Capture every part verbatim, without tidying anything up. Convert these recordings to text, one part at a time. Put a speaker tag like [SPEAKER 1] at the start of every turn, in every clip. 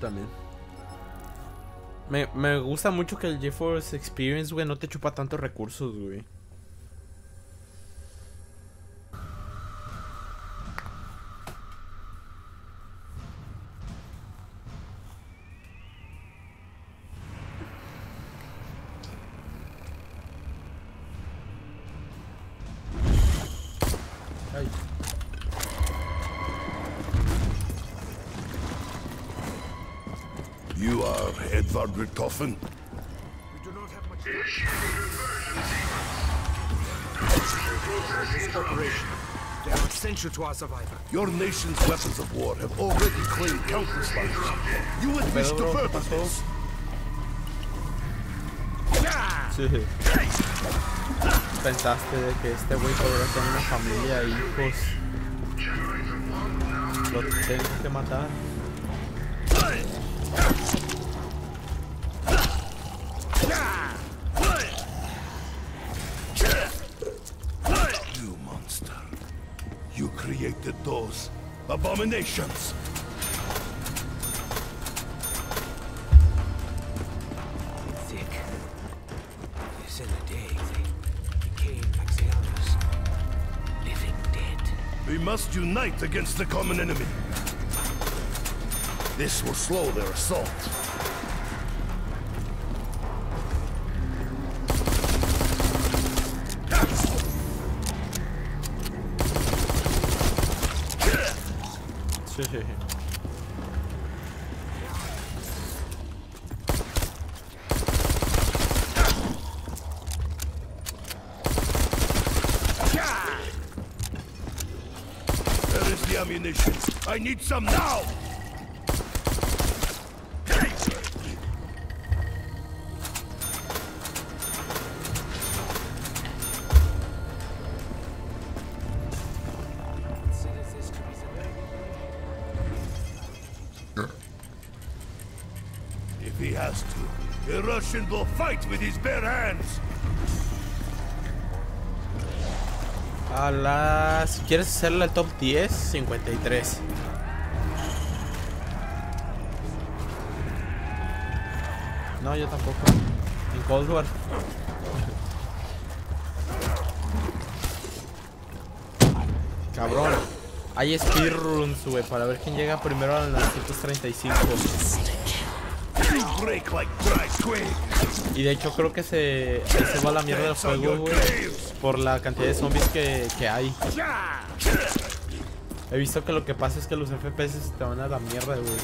[SPEAKER 1] también. Me, me gusta mucho que el GeForce Experience, güey, no te chupa tantos recursos, güey. Ay.
[SPEAKER 2] You are Edvard Richtofen?
[SPEAKER 3] We do not have much. Operation. They are essential to our survival.
[SPEAKER 2] Your nation's weapons of war have already claimed countless lives. You would wish to further this?
[SPEAKER 1] Sí. Pensaste de que este güey podría tener una familia e hijos. Lo tengo que matar.
[SPEAKER 2] You monster. You created those abominations.
[SPEAKER 3] Thick. This in the day they became Axianos. Living dead.
[SPEAKER 2] We must unite against the common enemy. This will slow their assault.
[SPEAKER 1] Sí.
[SPEAKER 2] Where is the ammunition? I need some now! If he has to, a Russian will fight with his bare hands.
[SPEAKER 1] A las... Si quieres hacerle el top diez, cincuenta y tres. No, yo tampoco. En Cold War. Cabrón. Hay speedruns, güey, para ver quién llega primero a las ciento treinta y cinco. Y de hecho creo que se, se va a la mierda del juego, güey, por la cantidad de zombies que, que hay. He visto que lo que pasa es que los F P S te van a la mierda, güey.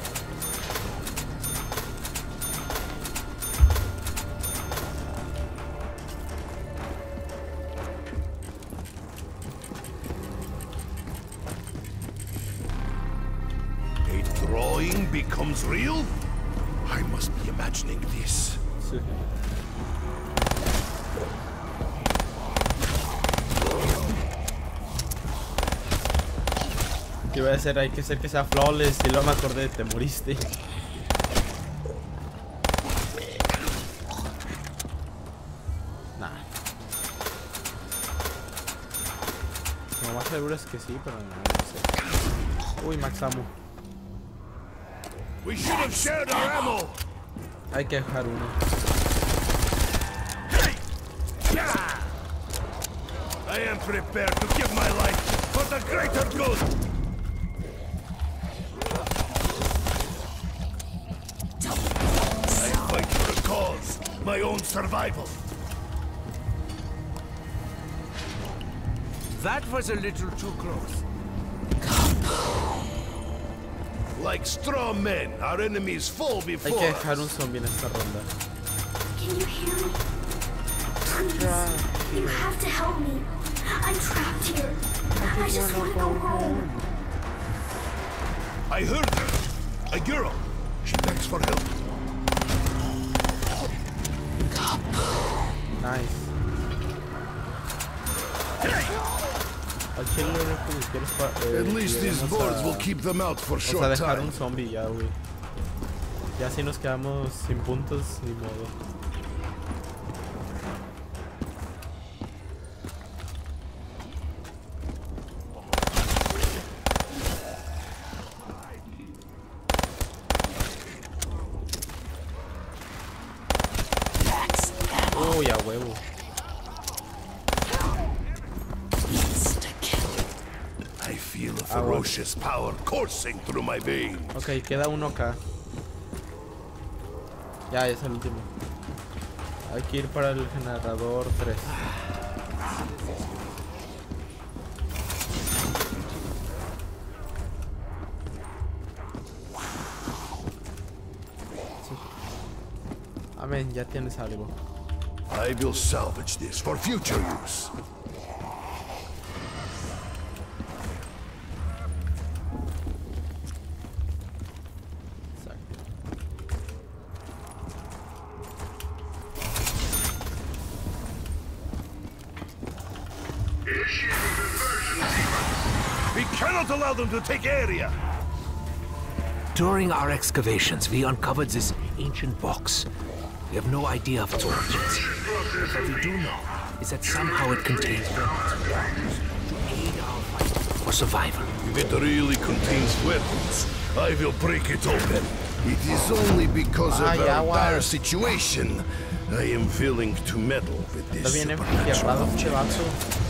[SPEAKER 2] A drawing becomes real? I must be imagining this.
[SPEAKER 1] Sí. ¿Qué iba a hacer? Hay que hacer que sea flawless. Y luego me acordé, te moriste. Nah. Lo más seguro es que sí, pero no, no sé. Uy, max ammo.
[SPEAKER 2] We should have shared our ammo.
[SPEAKER 1] Hay que dejar uno.
[SPEAKER 2] I am prepared to give my life for the greater good. I fight for a cause, my own survival.
[SPEAKER 3] That was a little too close.
[SPEAKER 2] Like straw men, our enemies fall
[SPEAKER 1] Hay
[SPEAKER 2] before
[SPEAKER 1] que dejar un
[SPEAKER 2] us.
[SPEAKER 1] zombie en esta ronda.
[SPEAKER 4] Can you hear me? Please, you have to help me. I'm trapped here. I just want to go home.
[SPEAKER 2] I heard her. A girl. She begs for help.
[SPEAKER 1] Nice. Al chile lo único que quiero es pa- eh,
[SPEAKER 2] At least these
[SPEAKER 1] lleguemos
[SPEAKER 2] boards
[SPEAKER 1] a-
[SPEAKER 2] will keep them out for
[SPEAKER 1] O sea,
[SPEAKER 2] short
[SPEAKER 1] dejar
[SPEAKER 2] time.
[SPEAKER 1] un zombie ya, güey. Ya si nos quedamos sin puntos, ni modo. Uy, a huevo.
[SPEAKER 2] I feel a ferocious power coursing through my veins.
[SPEAKER 1] Ok, queda uno acá. Ya, es el último. Hay que ir para el generador tres. Sí. Amén, ya tienes algo.
[SPEAKER 2] I will salvage this for future use. We cannot allow them to take area.
[SPEAKER 3] During our excavations, we uncovered this ancient box. We have no idea of its origins. But what we do know is that somehow it contains weapons to aid our fight for survival.
[SPEAKER 2] If it really contains weapons, I will break it open. It is only because of
[SPEAKER 1] Ay,
[SPEAKER 2] our
[SPEAKER 1] agua.
[SPEAKER 2] dire situation I am willing to meddle with
[SPEAKER 1] Está
[SPEAKER 2] this
[SPEAKER 1] bien
[SPEAKER 2] supernatural
[SPEAKER 1] enfierrado este
[SPEAKER 2] object.
[SPEAKER 1] vato.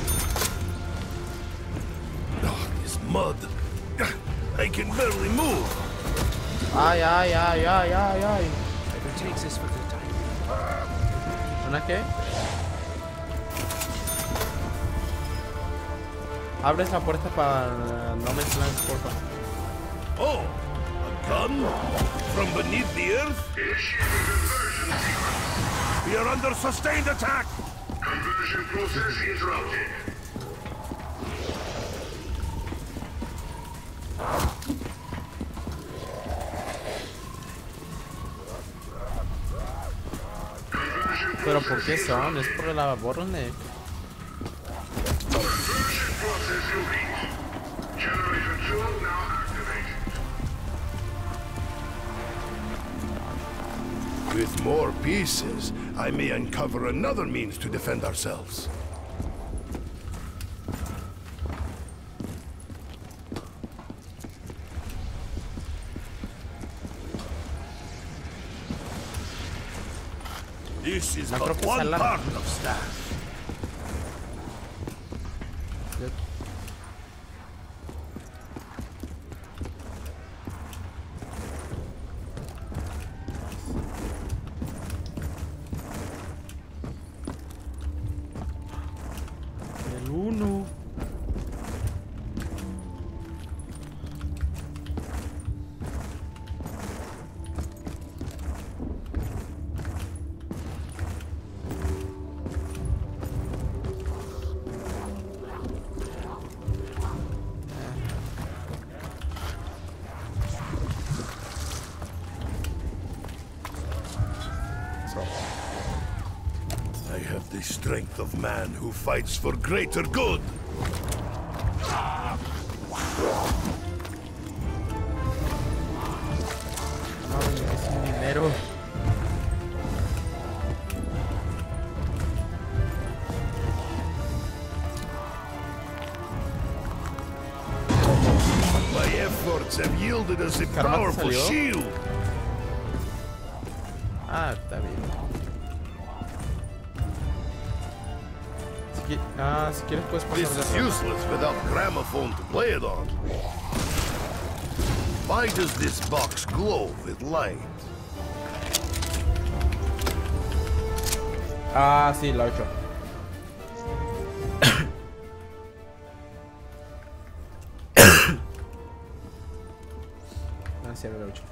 [SPEAKER 2] Oh, this mud. I can barely move.
[SPEAKER 1] Ay, ay, ay, ay, ay, ay.
[SPEAKER 3] I will take this for the time.
[SPEAKER 1] ¿Una qué? Abres la puerta para no me Land, porfa.
[SPEAKER 2] Oh, a gun? From beneath the earth? We are under sustained attack!
[SPEAKER 5] Conversion process interrupted.
[SPEAKER 1] Pero ¿por qué son? Es por la bottleneck.
[SPEAKER 5] Conversion process complete. Generator two now activated.
[SPEAKER 2] With more pieces, I may uncover another means to defend ourselves. This is
[SPEAKER 1] No creo
[SPEAKER 2] but
[SPEAKER 1] que sea
[SPEAKER 2] one
[SPEAKER 1] la-
[SPEAKER 2] part of staff.
[SPEAKER 1] El uno.
[SPEAKER 2] I have the strength of man who fights for greater good.
[SPEAKER 1] Ay, es un dinero.
[SPEAKER 2] My efforts have yielded us a
[SPEAKER 1] ¿Karma te
[SPEAKER 2] powerful
[SPEAKER 1] salió?
[SPEAKER 2] shield.
[SPEAKER 1] Ah, está bien. Si qui- ah, si quieres puedes
[SPEAKER 2] This
[SPEAKER 1] pasar
[SPEAKER 2] is
[SPEAKER 1] de ronda.
[SPEAKER 2] useless without gramophone to play it on. Why does this box glow with light?
[SPEAKER 1] Ah, sí, la ocho. Ah, sí, era la ocho.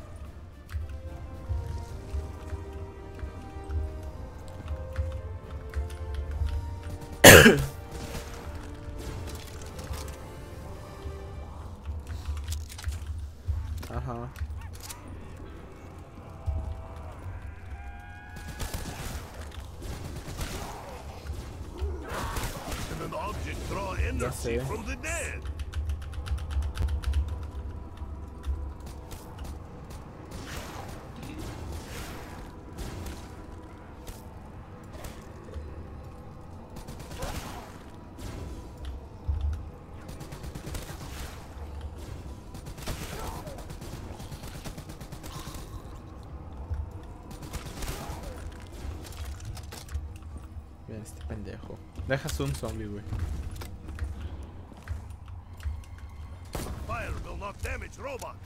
[SPEAKER 1] Ajá.
[SPEAKER 2] Can an object draw energy
[SPEAKER 1] sé.
[SPEAKER 2] from the dead?
[SPEAKER 1] Bien, este pendejo. Dejas un zombie, güey.
[SPEAKER 2] Fire will not damage robot.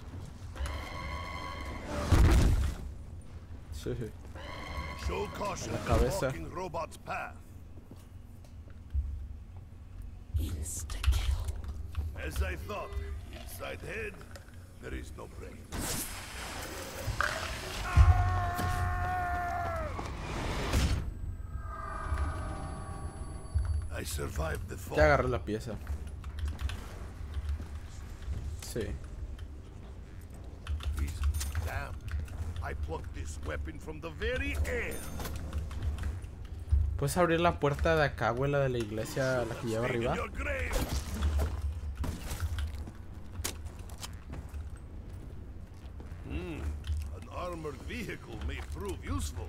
[SPEAKER 1] Sí, sí.
[SPEAKER 2] Show caution
[SPEAKER 1] La
[SPEAKER 2] when
[SPEAKER 1] cabeza.
[SPEAKER 2] walking robot's path.
[SPEAKER 4] Insta-kill.
[SPEAKER 2] As I thought, inside head, there is no brain. I survived the fall.
[SPEAKER 1] Ya agarré la pieza. Sí.
[SPEAKER 2] Reason. Damn. I plucked this weapon from the very air.
[SPEAKER 1] ¿Puedes abrir la puerta de acá, güey? La de la iglesia, la que lleva
[SPEAKER 2] Stay in
[SPEAKER 1] arriba.
[SPEAKER 2] your grave. Hmm. An armored vehicle may prove useful.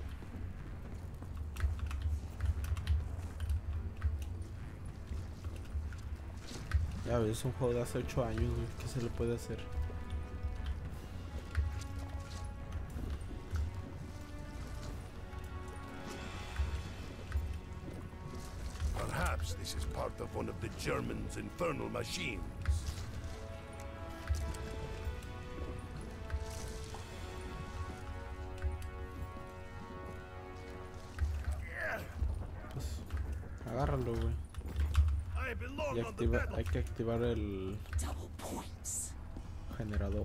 [SPEAKER 1] Ya ves, es un juego de hace ocho años, güey. ¿Qué se le puede hacer?
[SPEAKER 2] Perhaps this is part of one of the Germans' infernal machines.
[SPEAKER 1] Pues, agárralo, güey.
[SPEAKER 2] I belong
[SPEAKER 1] Y
[SPEAKER 2] on the
[SPEAKER 1] activa, hay
[SPEAKER 2] battlefield.
[SPEAKER 1] que activar el
[SPEAKER 4] Double points.
[SPEAKER 1] generador.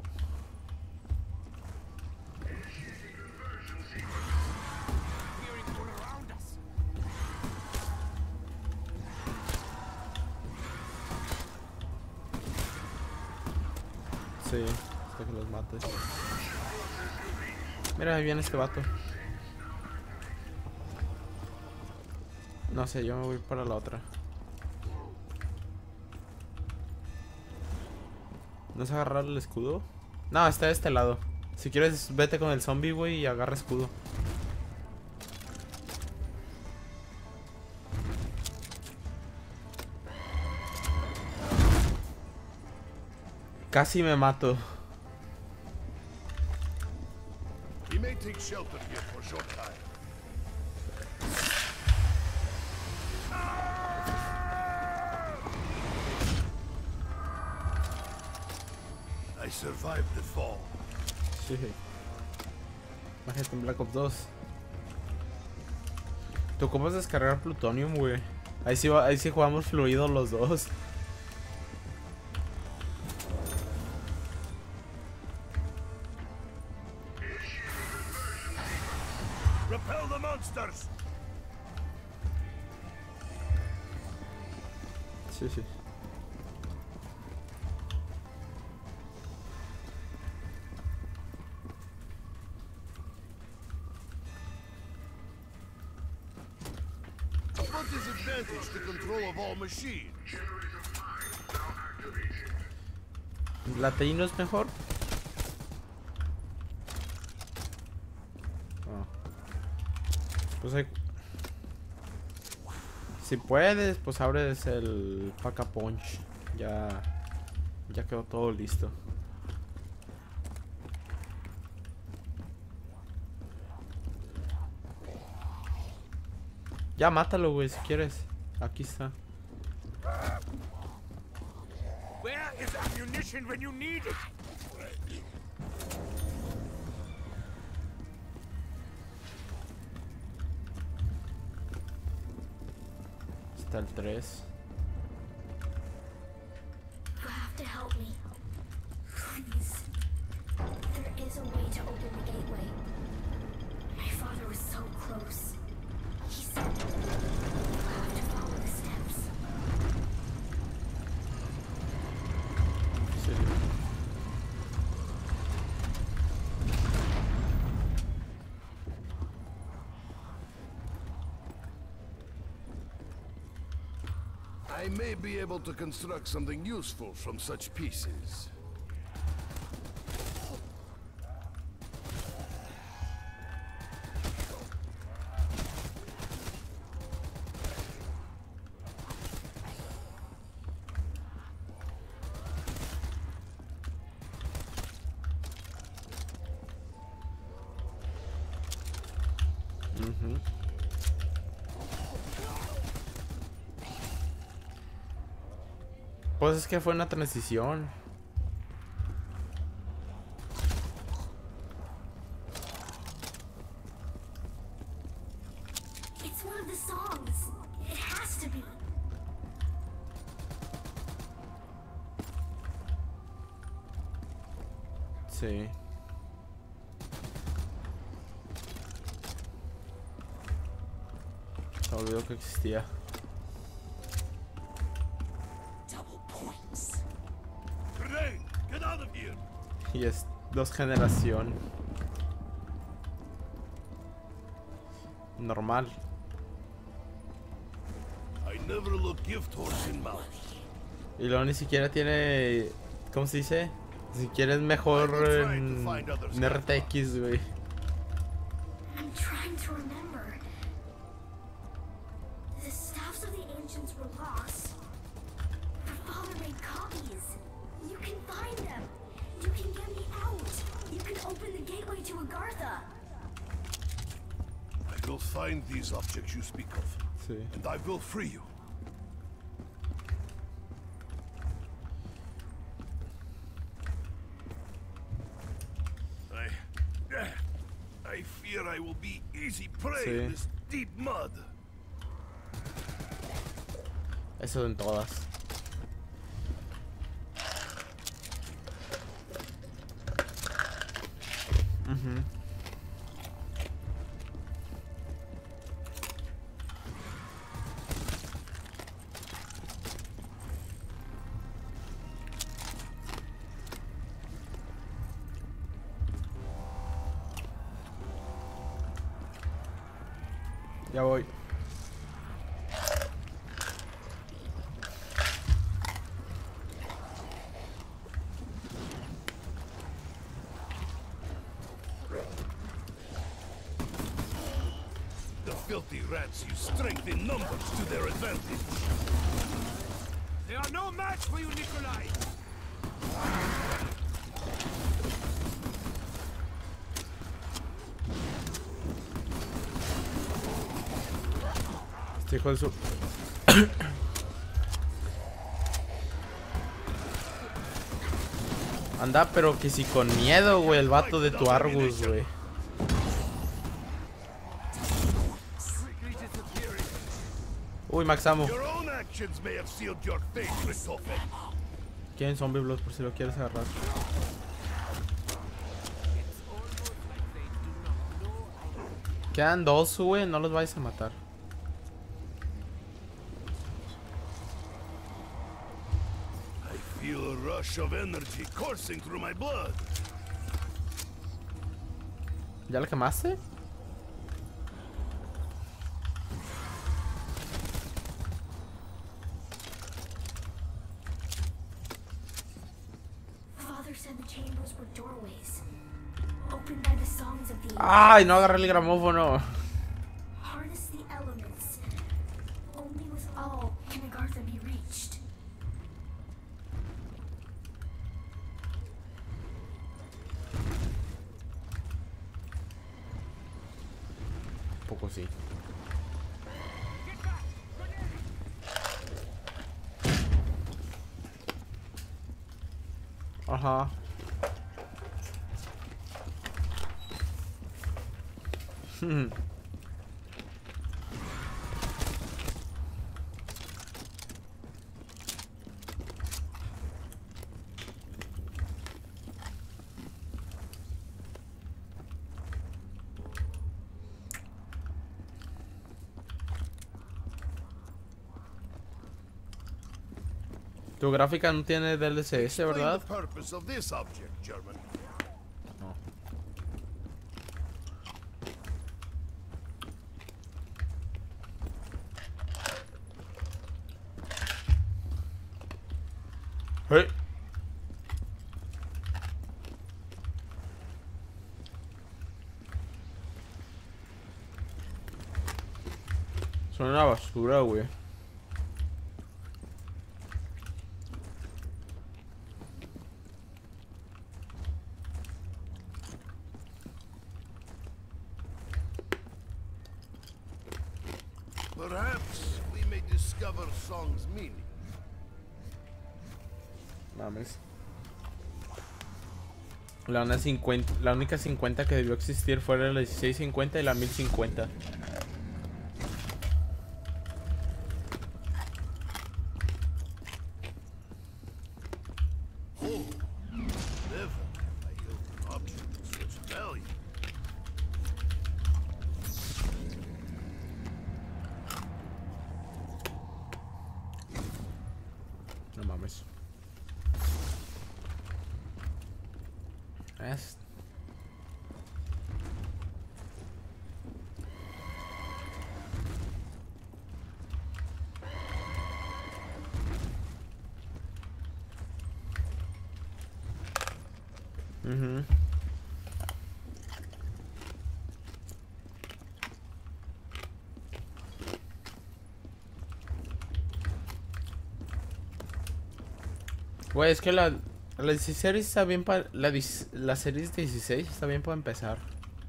[SPEAKER 1] Sí, hasta que los mates. Mira, ahí viene este vato. No sé, yo me voy para la otra. ¿No es agarrar el escudo? No, está de este lado. Si quieres, vete con el zombie, güey, y agarra escudo. Casi me mato.
[SPEAKER 2] We may take shelter here for a short time. I survived the fall.
[SPEAKER 1] Sí. Imagínate en Black Ops dos. ¿Tú cómo es descargar plutonium, güey? Ahí sí, va- ahí sí jugamos fluido los dos.
[SPEAKER 2] Repel the monsters!
[SPEAKER 1] Sí, sí.
[SPEAKER 2] What is advantage to control of all machines?
[SPEAKER 5] Generator five now activated.
[SPEAKER 1] ¿La T I no es mejor? Ah. Pues hay... Si puedes, pues abres el Pack a Punch. Ya... Ya quedó todo listo. Ya mátalo, güey, si quieres. Aquí está.
[SPEAKER 2] Where is ammunition when you need it?
[SPEAKER 1] Está el tres.
[SPEAKER 4] You have to help me. Please. There is a way to open the gateway. My father was so close. He said you have to follow the steps.
[SPEAKER 1] Sí.
[SPEAKER 2] I may be able to construct something useful from such pieces.
[SPEAKER 1] Ujú. Pues es que fue una transición.
[SPEAKER 4] It's one of the songs. It has to be.
[SPEAKER 1] Sí. Se me olvidó que existía.
[SPEAKER 2] Grenade! Get out of here!
[SPEAKER 1] Y es dos generación. Normal.
[SPEAKER 2] I never look gift horse in mouth.
[SPEAKER 1] Y luego ni siquiera tiene... ¿Cómo se dice? Ni siquiera es mejor en, en R T X, güey.
[SPEAKER 4] I'm trying to remember. The staffs of the ancients were lost. My father made copies. You can find them. You can get me out. You can open the gateway to Agartha.
[SPEAKER 2] I will find these objects you speak of,
[SPEAKER 1] Sí.
[SPEAKER 2] and I will free you. I... I fear I will be easy prey
[SPEAKER 1] Sí.
[SPEAKER 2] in this deep mud.
[SPEAKER 1] Eso en todas. Ujú. Ya voy.
[SPEAKER 2] The filthy rats use strength in numbers to their advantage.
[SPEAKER 3] They are no match for you, Nikolai!
[SPEAKER 1] Este hijo de su... Anda, pero que si con miedo, güey, el vato de tu Argus, güey. Uy, Max Ammo.
[SPEAKER 2] Your own actions may have sealed your fate, Christopher.
[SPEAKER 1] Quieren Zombie Blood por si lo quieres agarrar. Quedan dos, güey, no los vais a matar.
[SPEAKER 2] I feel a rush of energy coursing through my blood.
[SPEAKER 1] ¿Ya la quemaste?
[SPEAKER 4] Father said the chambers were doorways, opened by the songs of the
[SPEAKER 1] ¡Ay, no agarré el gramófono!
[SPEAKER 4] harness the elements. Only with all can Agartha be reached.
[SPEAKER 1] Un poco sí. Ajá. Tu gráfica no tiene D L C S,
[SPEAKER 2] Explain
[SPEAKER 1] ¿verdad?
[SPEAKER 2] the purpose of this object, German.
[SPEAKER 1] No. Hey. Son una basura, güey.
[SPEAKER 2] Perhaps we may discover song's meaning.
[SPEAKER 1] Mames. La, una cincuenta, la única cincuenta que debió existir fue la dieciséis cincuenta y la mil cincuenta.
[SPEAKER 2] No mames.
[SPEAKER 1] Es... Uh-huh. Güey, es que la, la dieciséis está bien para... La, la serie dieciséis está bien para empezar.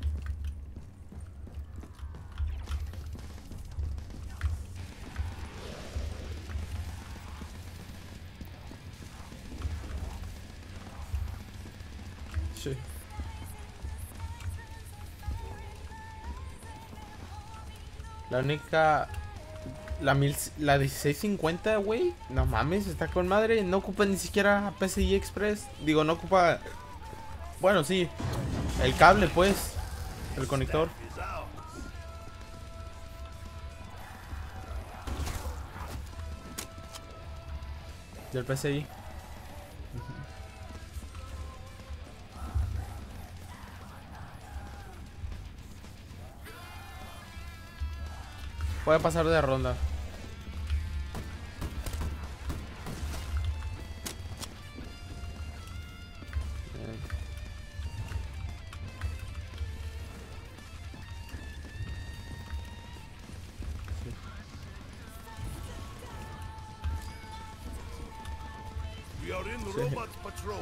[SPEAKER 1] Sí. La única... La, mil, la dieciséis cincuenta, güey. No mames, está con madre. No ocupa ni siquiera P C I Express. Digo, no ocupa... Bueno, sí. El cable, pues. El conector. Del P C I. Voy a pasar de ronda.
[SPEAKER 2] We are in the robot patrol.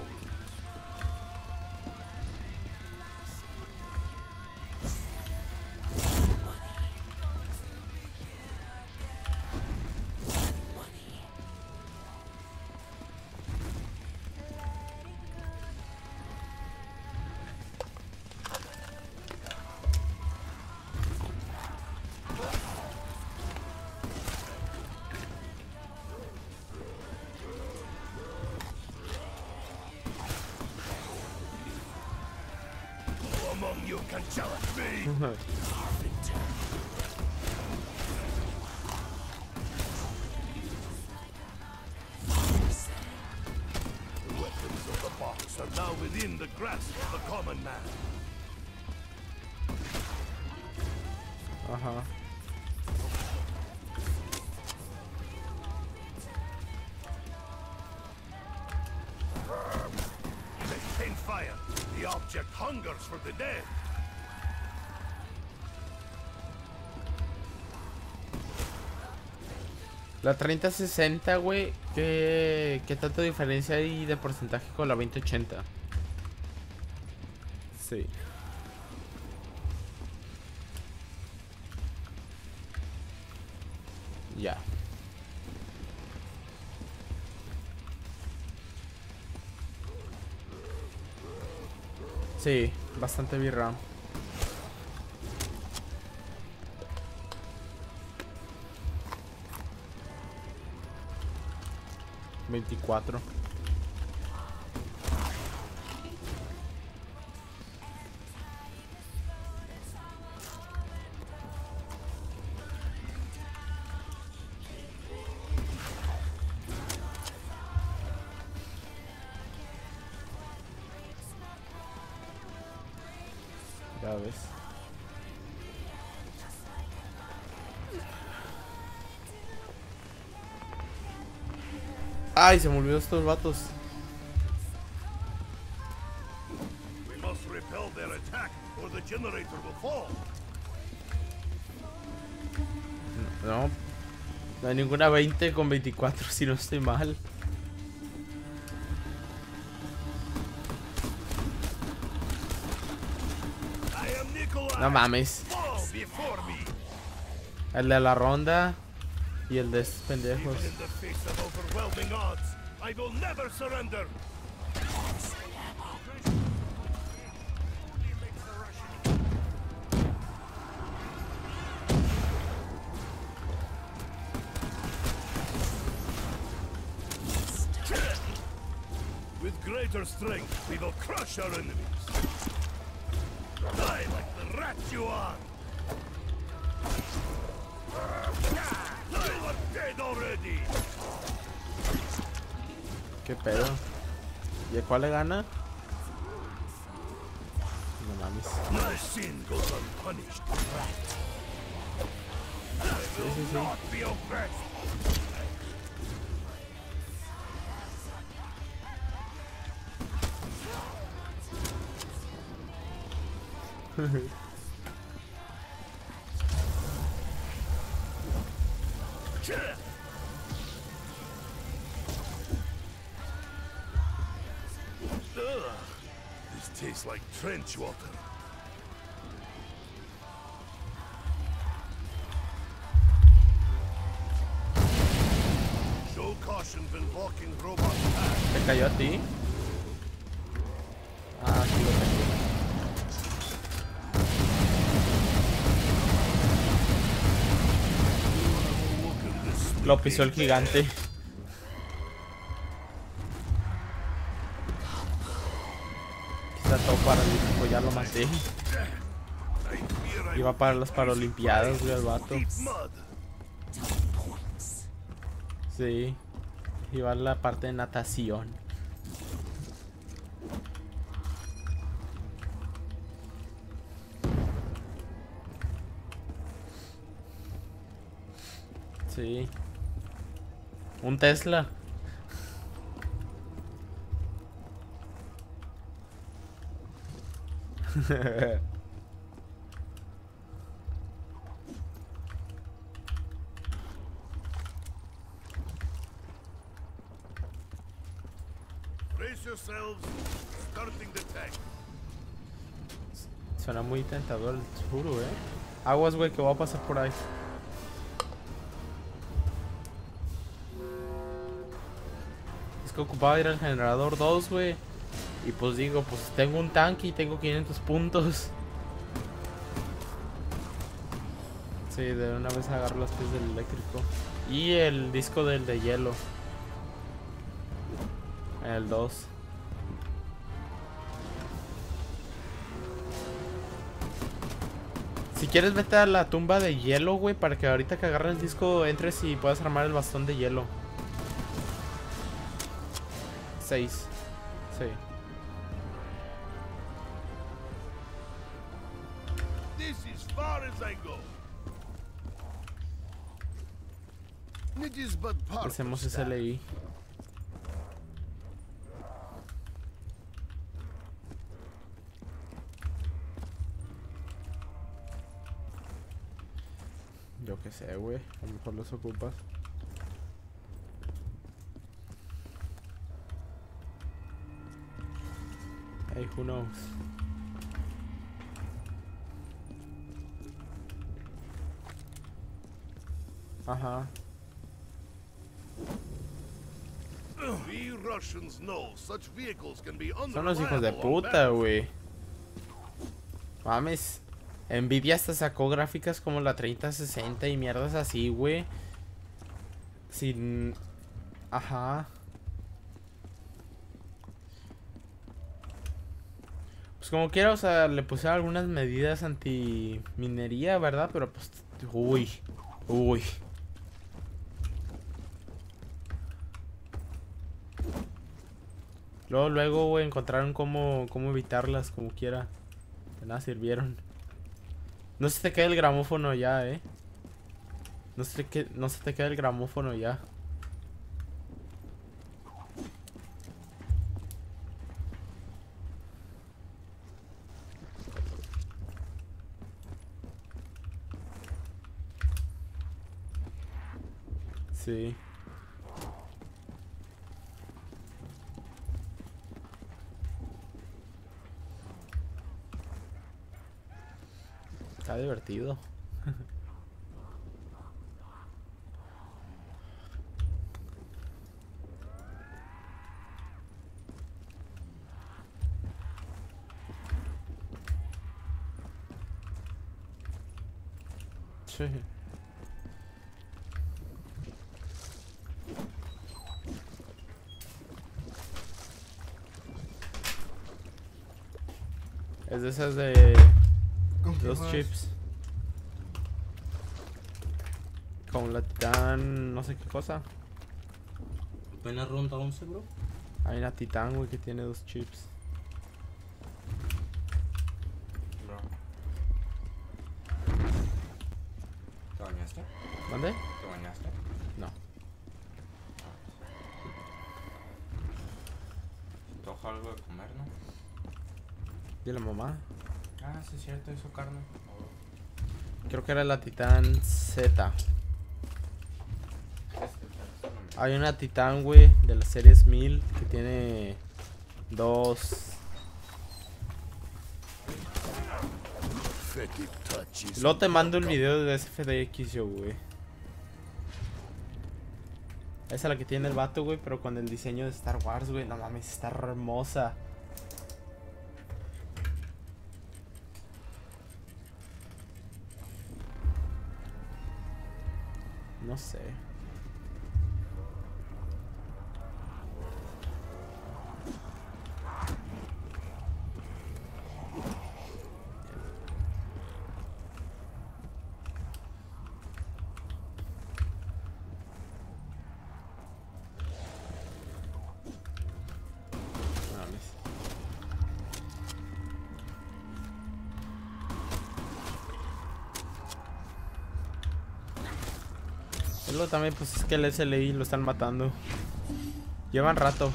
[SPEAKER 2] You can challenge me. The weapons of the box are now within the grasp of the common man.
[SPEAKER 1] Ajá.
[SPEAKER 2] Maintain fire. The object hungers for the dead.
[SPEAKER 1] La treinta sesenta, güey. ¿Qué, ¿Qué tanta diferencia hay de porcentaje con la veinte ochenta? Sí. Ya. Sí, bastante VRAM. veinticuatro. Ya ves. Ay, se me olvidó estos vatos.
[SPEAKER 2] We must repel their attack or the generator will fall.
[SPEAKER 1] No, no hay ninguna veinte con veinticuatro si no estoy mal.
[SPEAKER 2] I am Nikolai.
[SPEAKER 1] No mames.
[SPEAKER 2] Fall before me.
[SPEAKER 1] El de la ronda y el de estos pendejos.
[SPEAKER 2] Even in the face of overwhelming odds, I will never surrender. With greater strength, we will crush our enemies. Die like the rat you are. You are dead already.
[SPEAKER 1] ¿Qué pedo? ¿Y a cuál le gana? No mames.
[SPEAKER 2] My sin goes unpunished. I will
[SPEAKER 1] sí, sí.
[SPEAKER 2] not be oppressed. Ugh, this tastes like trench water. Show caution when walking robot path.
[SPEAKER 1] ¿Te cayó a ti? Ah, sí lo tengo. Lo pisó el gigante. Está todo paralítico, ya lo maté. Iba para las paralimpiadas, güey, el vato. Sí. Iba a la parte de natación. Sí. Un Tesla.
[SPEAKER 2] Brace yourselves. Starting the tank.
[SPEAKER 1] Suena muy tentador el Tsuru, eh. Aguas, güey, que va a pasar por ahí. Es que ocupaba ir al generador dos, güey. Y pues digo, pues tengo un tanque y tengo quinientos puntos. Sí, de una vez agarro las piezas del eléctrico. Y el disco del de hielo. El dos. Si quieres vete a la tumba de hielo, güey, para que ahorita que agarres el disco entres y puedas armar el bastón de hielo. seis. Sí.
[SPEAKER 2] This is far as I go. It is but part
[SPEAKER 1] Hacemos
[SPEAKER 2] of
[SPEAKER 1] S L I. Yo qué sé, güey. A lo mejor los ocupas. Hey, who knows? Ajá.
[SPEAKER 2] We Russians know such vehicles can be
[SPEAKER 1] Son los hijos de
[SPEAKER 2] unreliable on
[SPEAKER 1] puta,
[SPEAKER 2] battlefield.
[SPEAKER 1] güey. Mames. Nvidia hasta sacó gráficas como la treinta sesenta y mierdas así, güey. Sin... Ajá. Pues como quiera, o sea, le puse algunas medidas anti minería, ¿verdad? Pero pues... Uy. Uy. Luego, luego, güey, encontraron cómo, cómo evitarlas, como quiera. De nada sirvieron. No se te queda el gramófono ya, eh. No se te, que, no se te queda el gramófono ya. Sí. Está divertido. Sí. Es de esas de
[SPEAKER 6] ¿Con qué
[SPEAKER 1] dos
[SPEAKER 6] vas?
[SPEAKER 1] chips. Con la Titán, no sé qué cosa.
[SPEAKER 6] Apenas ronda once, bro.
[SPEAKER 1] Hay una Titán, güey, que tiene dos chips.
[SPEAKER 6] Bro. ¿Te bañaste?
[SPEAKER 1] ¿Dónde?
[SPEAKER 6] ¿Te bañaste?
[SPEAKER 1] No.
[SPEAKER 6] ¿Te ojo algo de comer, no?
[SPEAKER 1] ¿Y la mamá?
[SPEAKER 6] Ah, sí es cierto, hizo carne. No, bro.
[SPEAKER 1] Creo que era la Titán Z. Hay una Titán, güey, de la serie mil que tiene dos.
[SPEAKER 2] Pathetic touches.
[SPEAKER 1] Luego te mando el video de S F D X yo, güey. Esa es la que tiene el vato, güey, pero con el diseño de Star Wars, güey. No mames, está hermosa. No sé. No mames. Y luego también, pues es que el S L I lo están matando. Llevan rato.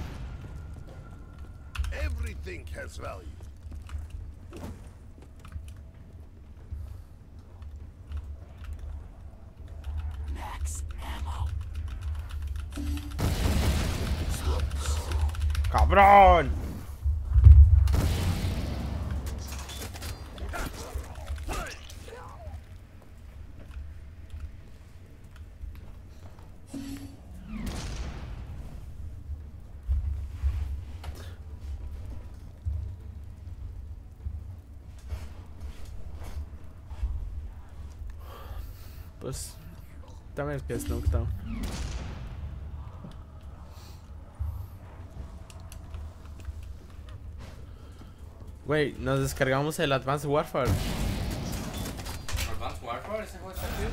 [SPEAKER 2] Everything has value.
[SPEAKER 1] ¡Cabrón! Pues también es que es Nuketown. Güey, nos descargamos el Advanced Warfare.
[SPEAKER 6] ¿Advanced Warfare? ¿Ese juego está chido?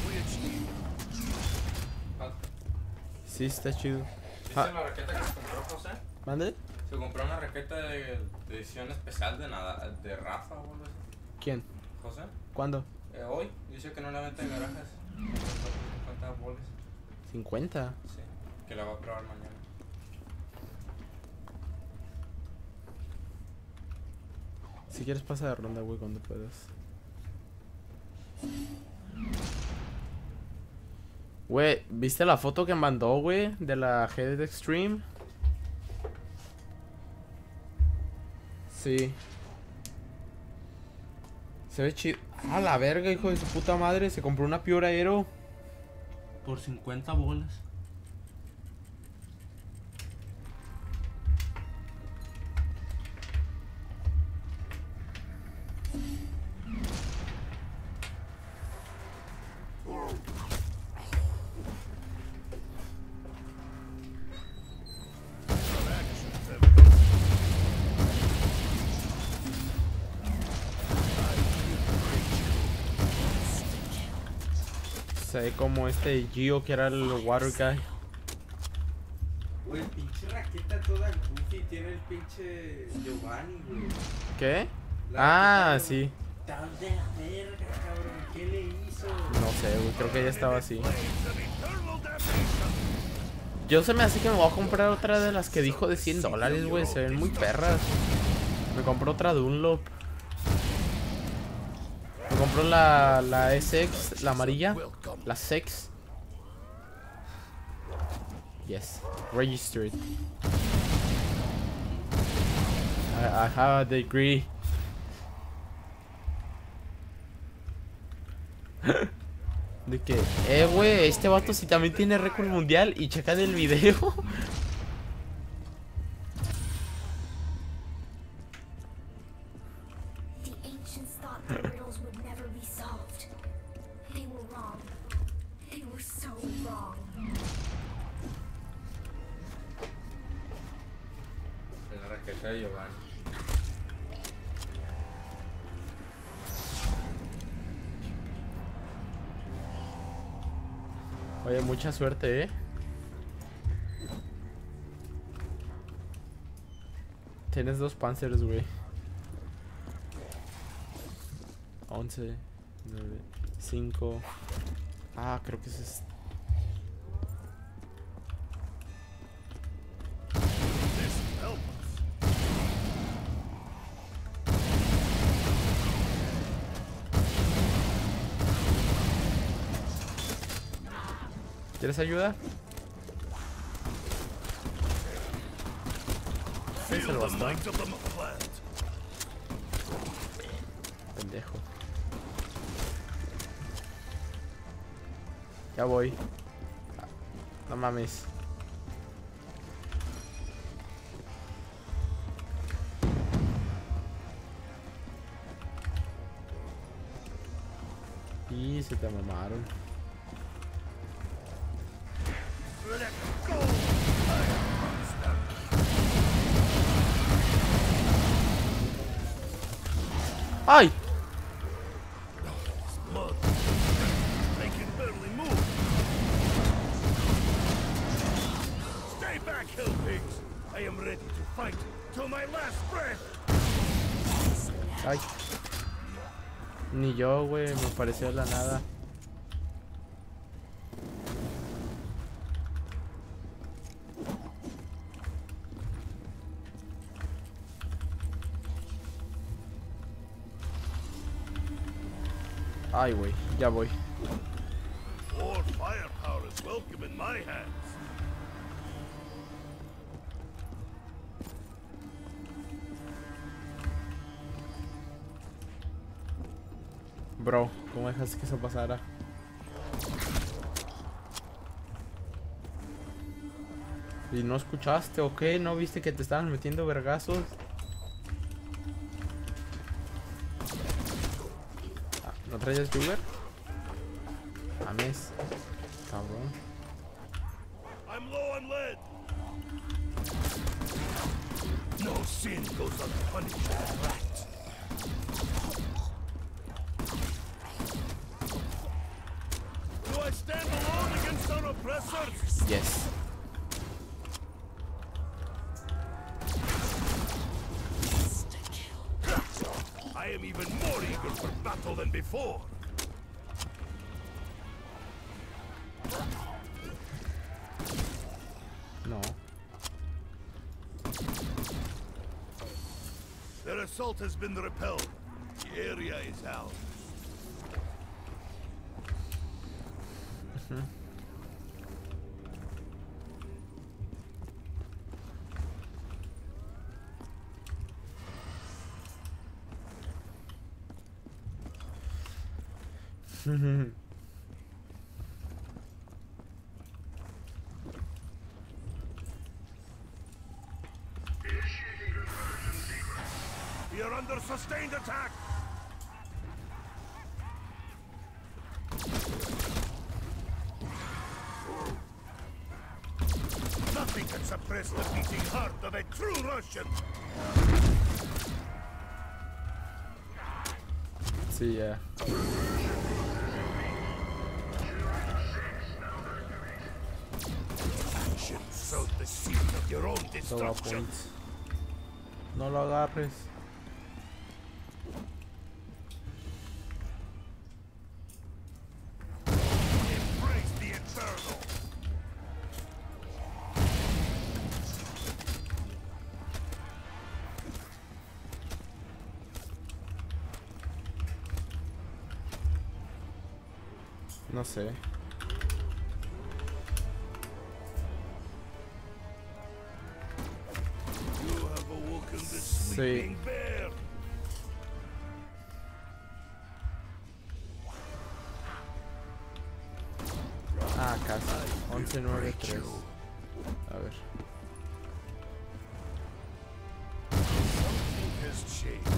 [SPEAKER 6] Ah,
[SPEAKER 1] Sí, está chido.
[SPEAKER 6] ¿Viste
[SPEAKER 1] Ah.
[SPEAKER 6] la raqueta que se compró José?
[SPEAKER 1] ¿Mande?
[SPEAKER 6] Se compró una raqueta de, de edición especial de nada, de Rafa o algo así.
[SPEAKER 1] ¿Quién?
[SPEAKER 6] ¿José?
[SPEAKER 1] ¿Cuándo?
[SPEAKER 6] Eh, hoy, dice que no la venta en garajes. cincuenta boles.
[SPEAKER 1] cincuenta.
[SPEAKER 6] Sí, que la va a probar mañana.
[SPEAKER 1] Si quieres pasa de ronda, güey, cuando puedas. Güey, ¿viste la foto que mandó, güey? De la Headed Extreme. Sí. Se ve chido. A la verga, hijo de su puta madre. Se compró una Pure Aero.
[SPEAKER 6] Por cincuenta bolas.
[SPEAKER 1] Se ve como este Gio, que era el Water Guy.
[SPEAKER 7] Güey, pinche raqueta toda goofy, tiene el pinche Giovanni, güey.
[SPEAKER 1] ¿Qué?
[SPEAKER 7] La
[SPEAKER 1] Ah,
[SPEAKER 7] raqueta,
[SPEAKER 1] sí.
[SPEAKER 7] Está de la verga, cabrón. ¿Qué le hizo?
[SPEAKER 1] No sé, güey. Creo que ya estaba así. Yo se me hace que me voy a comprar otra de las que dijo de cien dólares, güey. Se ven muy perras. Me compró otra Dunlop. Me compró la, la S X, la amarilla. La Sex. Yes. Registered. I, I have a degree. De que, eh, güey, este vato sí también tiene récord mundial. Y checa el video.
[SPEAKER 4] The ancients thought the riddles would never be solved. They were
[SPEAKER 6] hija de Giovanni.
[SPEAKER 1] Oye, mucha suerte, eh. Tienes dos Panzers, güey. once, nueve, cinco. Ah, creo que ese es. ¿Quieres ayuda? Es el bastón. Pendejo. Ya voy. No mames. Y se te mamaron. ¡Ay! Ay. Ni yo, güey, me pareció de la nada. Ay, güey, ya voy.
[SPEAKER 2] More firepower is welcome in my hands.
[SPEAKER 1] Bro, ¿cómo dejaste que eso pasara? ¿Y no escuchaste o qué? ¿No viste que te estaban metiendo vergazos? Ah, ¿no traes el Uber? Mames. Cabrón.
[SPEAKER 2] I'm low on lead. No sin goes unpunished, rat. Do I stand alone against our oppressors?
[SPEAKER 1] Yes.
[SPEAKER 2] I am even more eager for battle than before.
[SPEAKER 1] No.
[SPEAKER 2] Their assault has been repelled. The area is ours. We are under sustained attack. Nothing can suppress the beating heart of a true Russian.
[SPEAKER 1] Sí, ya.
[SPEAKER 2] Action sowed the seed of your own
[SPEAKER 1] Solo
[SPEAKER 2] destruction.
[SPEAKER 1] points. No lo agarres.
[SPEAKER 2] Embrace the eternal.
[SPEAKER 1] No sé.
[SPEAKER 2] You have awoken the sleeping bear.
[SPEAKER 1] Ah, casi. once nueve tres. A ver.
[SPEAKER 2] Something has changed.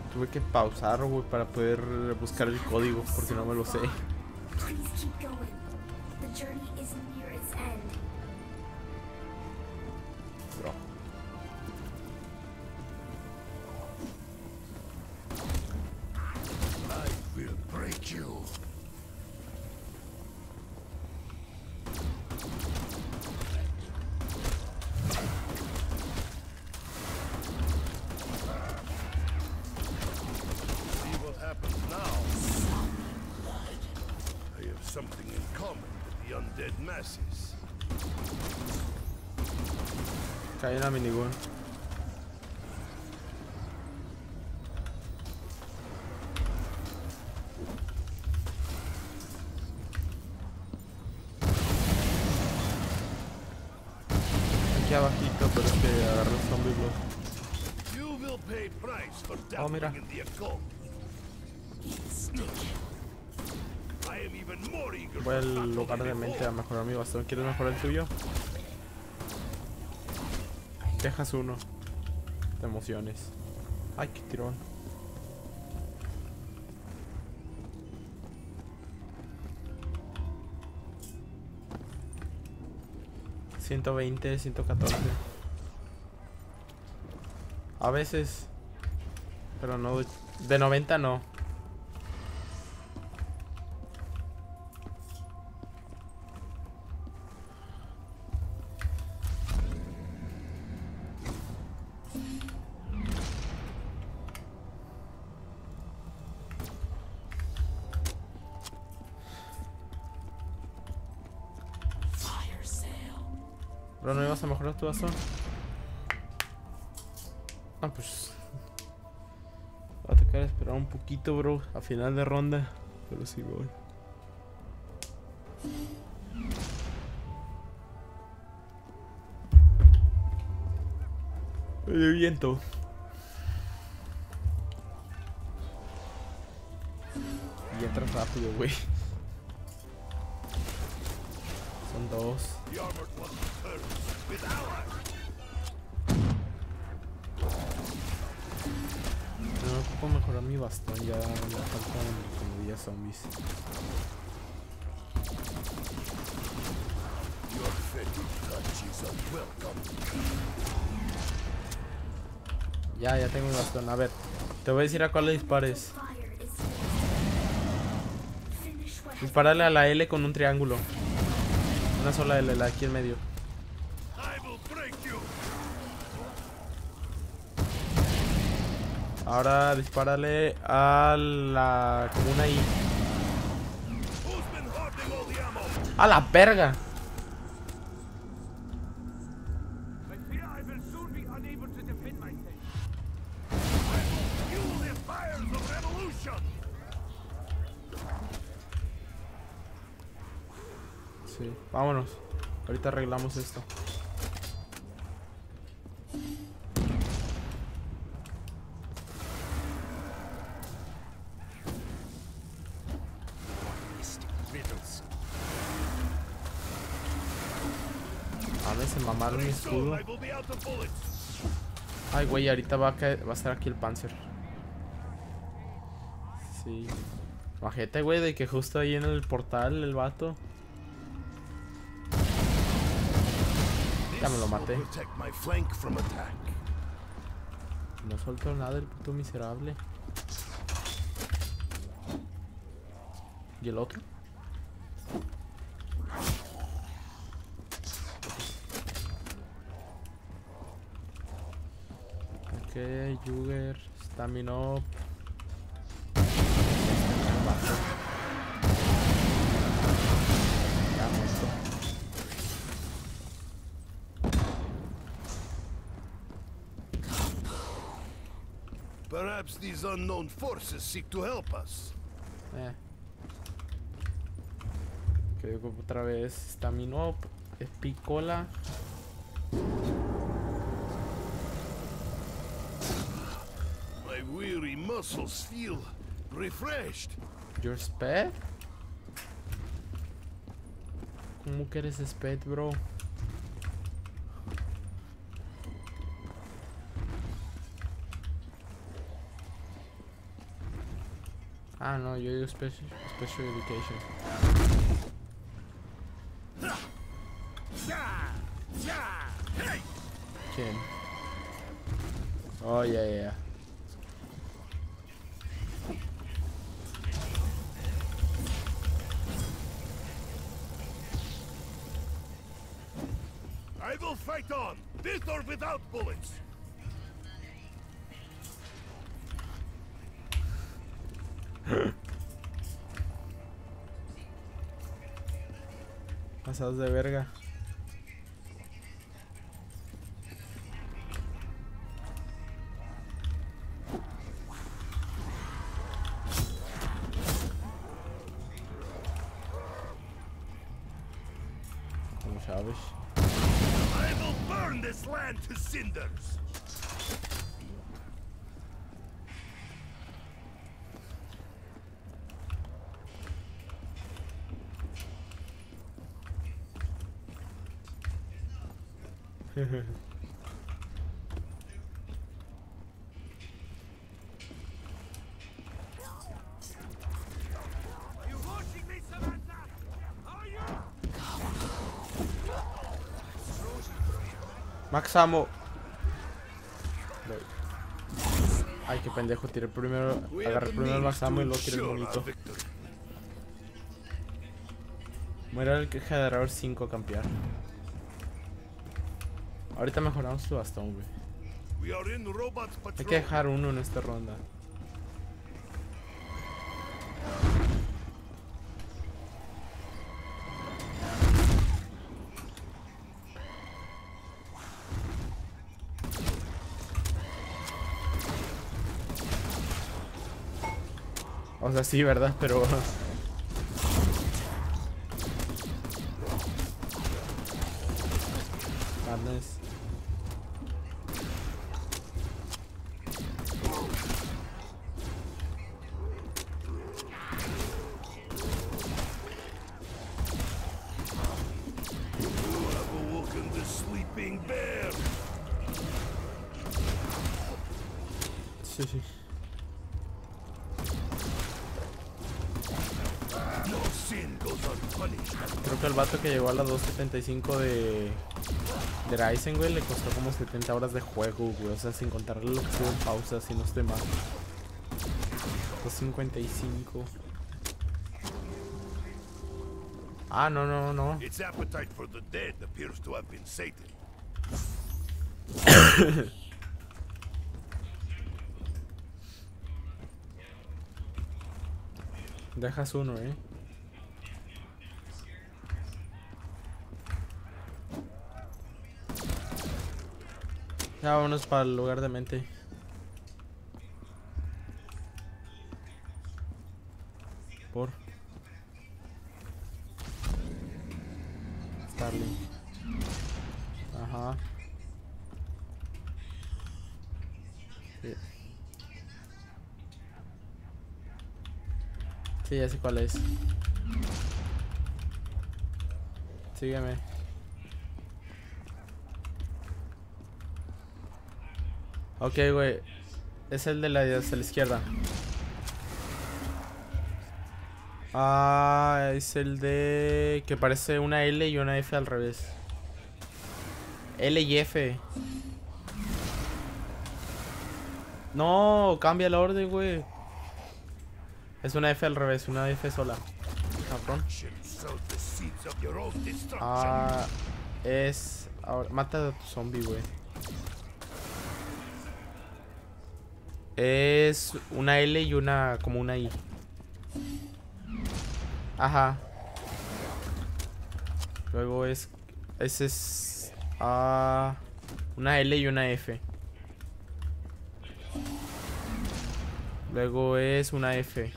[SPEAKER 1] Tuve que pausar, güey, para poder buscar el código, porque no me lo sé.
[SPEAKER 4] Please keep going. The journey is near its end.
[SPEAKER 1] Bro.
[SPEAKER 2] I will break you. See what happens now. I have something in common with the undead masses.
[SPEAKER 1] Cae en la minigun. Aquí abajito, pero es que agarré el zombie block.
[SPEAKER 2] You will pay price for
[SPEAKER 1] Oh, mira.
[SPEAKER 2] dabbling in the occult. I am even more eager
[SPEAKER 1] Voy
[SPEAKER 2] for
[SPEAKER 1] al
[SPEAKER 2] battle
[SPEAKER 1] lugar
[SPEAKER 2] than
[SPEAKER 1] de mente
[SPEAKER 2] before.
[SPEAKER 1] a mejorar mi bastón. ¿Quieres mejorar el tuyo? Dejas uno. De emociones. Ay, qué tirón. ciento veinte, ciento catorce. A veces. Pero no. De, de noventa no. Bro, ¿no ibas a mejorar tu bastón? Ah, pues... Va a tocar esperar un poquito, bro. A final de ronda. Pero sí voy. Oye, viento. Y entras rápido, güey. Son dos.
[SPEAKER 2] The armored one returns with allies.
[SPEAKER 1] No ocupo mejorar mi bastón, ya me faltan como diez zombies.
[SPEAKER 2] Your fetid touch is unwelcome.
[SPEAKER 1] Ya, ya tengo mi bastón. A ver, te voy a decir a cuál le dispares.
[SPEAKER 4] Fire is finish what has
[SPEAKER 1] Disparale a la L con un triángulo. Una sola L, la de aquí en medio.
[SPEAKER 2] I will break you.
[SPEAKER 1] Ahora dispárale a la... como una I.
[SPEAKER 2] Who's been hoarding all the ammo?
[SPEAKER 1] ¡A la verga!
[SPEAKER 2] I fear I will soon be unable to defend myself. I will fuel the fires of revolution.
[SPEAKER 1] Sí, vámonos. Ahorita arreglamos esto.
[SPEAKER 2] Riddles.
[SPEAKER 1] A ver, se mamaron mi
[SPEAKER 2] Very
[SPEAKER 1] escudo.
[SPEAKER 2] soon I will be out of bullets.
[SPEAKER 1] Ay, güey, ahorita va a, caer, va a estar aquí el Panzer. Sí. Majete, güey, de que justo ahí en el portal el vato. Ya me lo
[SPEAKER 2] This will
[SPEAKER 1] maté.
[SPEAKER 2] protect my flank from attack.
[SPEAKER 1] No soltó nada el puto miserable. ¿Y el otro? Ok, Jugger, Stamina up. Ya muerto.
[SPEAKER 2] Perhaps these unknown forces seek to help us.
[SPEAKER 1] Eh. Que otra vez Stamina up. Espicola.
[SPEAKER 2] My weary muscles feel refreshed.
[SPEAKER 1] Your sped? ¿Cómo que eres sped, bro? Ah, no, yo digo special, special education. ¿Quién? Oh, ya, yeah, ya. Yeah.
[SPEAKER 2] I will fight on, with or without bullets.
[SPEAKER 1] Pasados de verga. Como sabes.
[SPEAKER 2] I will burn this land to cinders. Are you watching me, Samantha? Are you?
[SPEAKER 1] Max Ammo. Ay, qué pendejo, tiré primero, agarré primero el Max Ammo y luego tiré el monito. Muera el generador cinco a campear. Ahorita mejoramos tu bastón, güey.
[SPEAKER 2] We are in robots
[SPEAKER 1] Hay
[SPEAKER 2] patrol.
[SPEAKER 1] que dejar uno en esta ronda. O sea, sí, ¿verdad? Pero... Madness.
[SPEAKER 2] Have awoken the sleeping bear.
[SPEAKER 1] Sí, sí.
[SPEAKER 2] No sin goes unpunished.
[SPEAKER 1] Creo que el vato que llegó a las dos setenta y cinco de... de Ryzen, güey, le costó como setenta horas de juego, güey. O sea, sin contarle lo que estuvo en pausa, si no estoy mal. dos cincuenta y cinco. Ah, no, no, no.
[SPEAKER 2] Its appetite for the dead appears to have been sated.
[SPEAKER 1] Dejas uno, eh. Ya vámonos para el lugar de mente. Por Starling. Ajá. Sí. Sí, ya sé cuál es. Sígueme. Ok, güey. Es el de la, de la izquierda. Ah, es el de... que parece una L y una F al revés. L y F. No, cambia el orden, güey. Es una F al revés, una F sola. Cabrón.
[SPEAKER 2] Sow the seeds of your own destruction.
[SPEAKER 1] Ah, es... ahora, mata a tu zombie, güey. Es una L y una... como una I. Ajá. Luego es... ese es... ah, una L y una F. Luego es una F.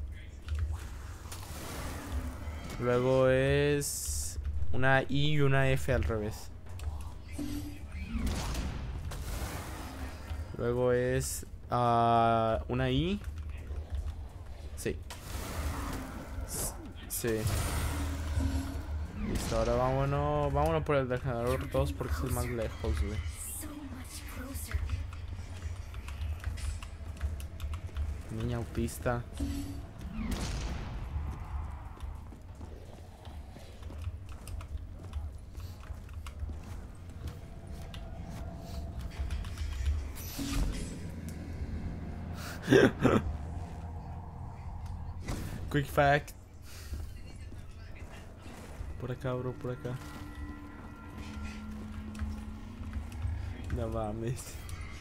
[SPEAKER 1] Luego es... una I y una F al revés. Luego es... Uh, una I. Sí. Sí. Listo, ahora vámonos. Vámonos por el del generador dos porque es el más lejos, güey.
[SPEAKER 4] So much closer.
[SPEAKER 1] Niña autista. Quick fact. Por acá, bro, por acá. No mames.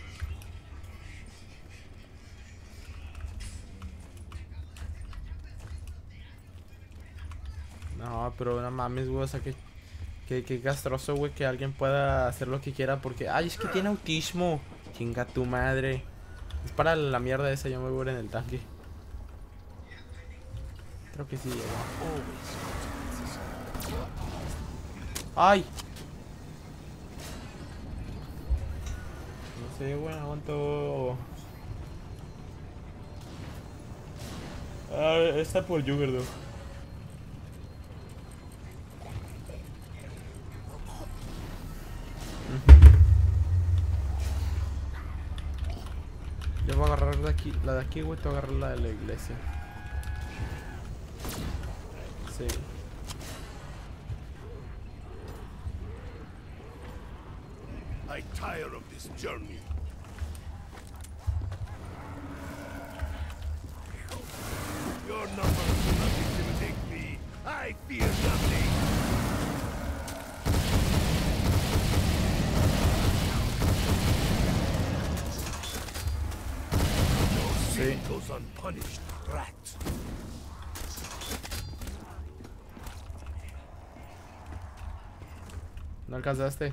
[SPEAKER 1] No, pero no mames, güey, o sea, que, que, que castroso, güey, que alguien pueda hacer lo que quiera porque... Ay, es que tiene autismo. Chinga tu madre. Es para la mierda esa, yo me voy a ir en el tanque. Creo que sí llega. ¡Ay! No sé, güey, aguanto... Ah, está por Juggerdo. Yo voy a agarrar de aquí, la de aquí, güey, te voy a agarrar la de la iglesia. Sí.
[SPEAKER 2] I tire of this journey. Your numbers will not intimidate me. I fear nothing.
[SPEAKER 1] Sí.
[SPEAKER 2] Goes unpunished, rat.
[SPEAKER 1] No alcanzaste.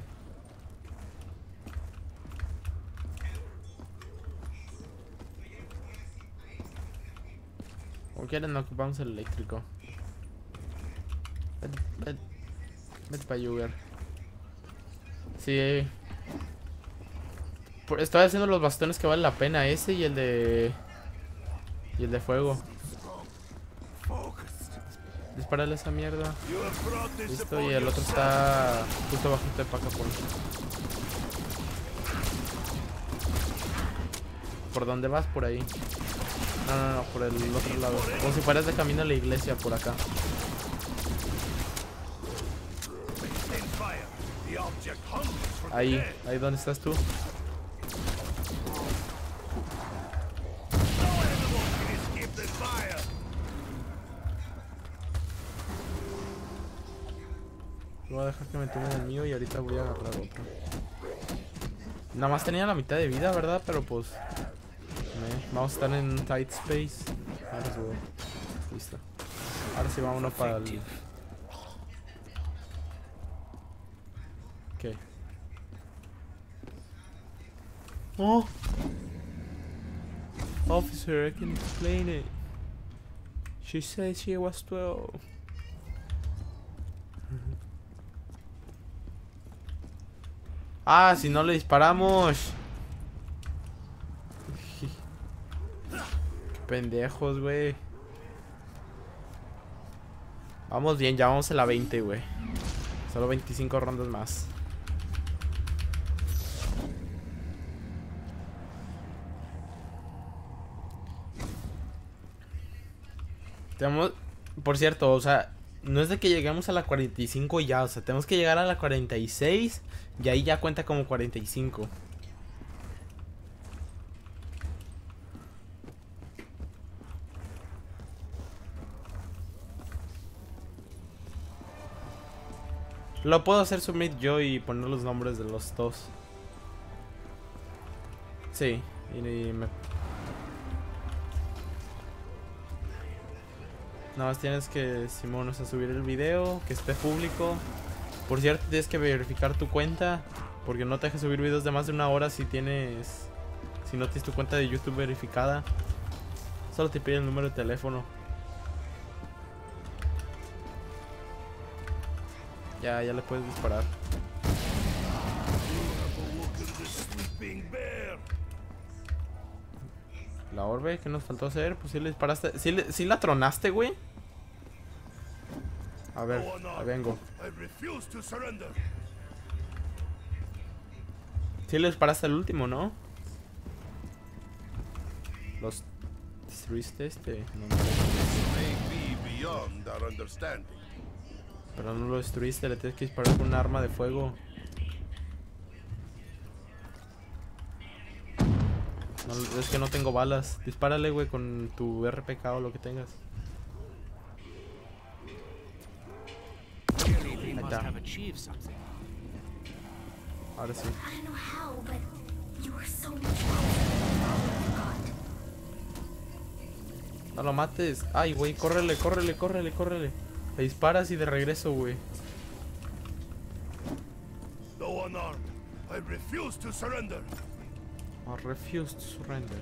[SPEAKER 1] Como quieren, no ocupamos el eléctrico. Vete, vete, vete para Jugger. Sí. Por- Estoy haciendo los bastones que valen la pena. Ese y el de... Y el de fuego. Disparale esa mierda.
[SPEAKER 2] You have brought this
[SPEAKER 1] Listo,
[SPEAKER 2] upon
[SPEAKER 1] y el otro
[SPEAKER 2] yourself.
[SPEAKER 1] está justo bajito de paca por... ¿Por dónde vas? Por ahí. No, no, no, por el otro lado. Como si fueras de camino a la iglesia, por acá.
[SPEAKER 2] Maintain fire. The object hungers for
[SPEAKER 1] Ahí,
[SPEAKER 2] death.
[SPEAKER 1] ahí donde estás tú.
[SPEAKER 2] No animal can escape the fire.
[SPEAKER 1] Voy a dejar que me tomen el mío y ahorita voy a agarrar otro. Nada más tenía la mitad de vida, ¿verdad? Pero pues... me- Vamos a estar en tight space. Ahora sí, voy. Listo. Ahora sí vámonos para el... ¿Qué? Oh! Officer, I can explain it. She said she was twelve. Ah, si no le disparamos. Qué pendejos, güey. Vamos bien, ya vamos a la veinte, güey. Solo veinticinco rondas más. Tenemos, por cierto, o sea, no es de que lleguemos a la cuarenta y cinco y ya, o sea, tenemos que llegar a la cuarenta y seis y ahí ya cuenta como cuarenta y cinco. Lo puedo hacer submit yo y poner los nombres de los dos. Sí, y, y me... Nada más tienes que, Simón, o sea, subir el video, que esté público. Por cierto, tienes que verificar tu cuenta, porque no te deja subir videos de más de una hora si tienes... Si no tienes tu cuenta de YouTube verificada. Solo te pide el número de teléfono. Ya, ya le puedes disparar.
[SPEAKER 2] Sleeping bear.
[SPEAKER 1] La orbe, ¿qué nos faltó hacer? Pues sí le disparaste. ¿Sí, le, sí la tronaste, güey? A ver,
[SPEAKER 2] Go on,
[SPEAKER 1] ahí vengo.
[SPEAKER 2] I refuse to surrender.
[SPEAKER 1] Sí le disparaste al último, ¿no? Los destruiste este. No, no.
[SPEAKER 2] May be beyond our understanding.
[SPEAKER 1] Pero no lo destruiste, le tienes que disparar con un arma de fuego. No, es que no tengo balas. Dispárale, güey, con tu R P K o lo que tengas.
[SPEAKER 3] Clearly, they
[SPEAKER 1] Ahí
[SPEAKER 3] must
[SPEAKER 1] está.
[SPEAKER 3] have achieved something.
[SPEAKER 1] Ahora sí.
[SPEAKER 4] I don't know how, but you were so much closer than I thought.
[SPEAKER 1] No lo mates. Ay, güey, córrele, córrele, córrele, córrele. Te disparas y de regreso, güey.
[SPEAKER 2] Though unarmed, I refuse to surrender.
[SPEAKER 1] I refuse to surrender.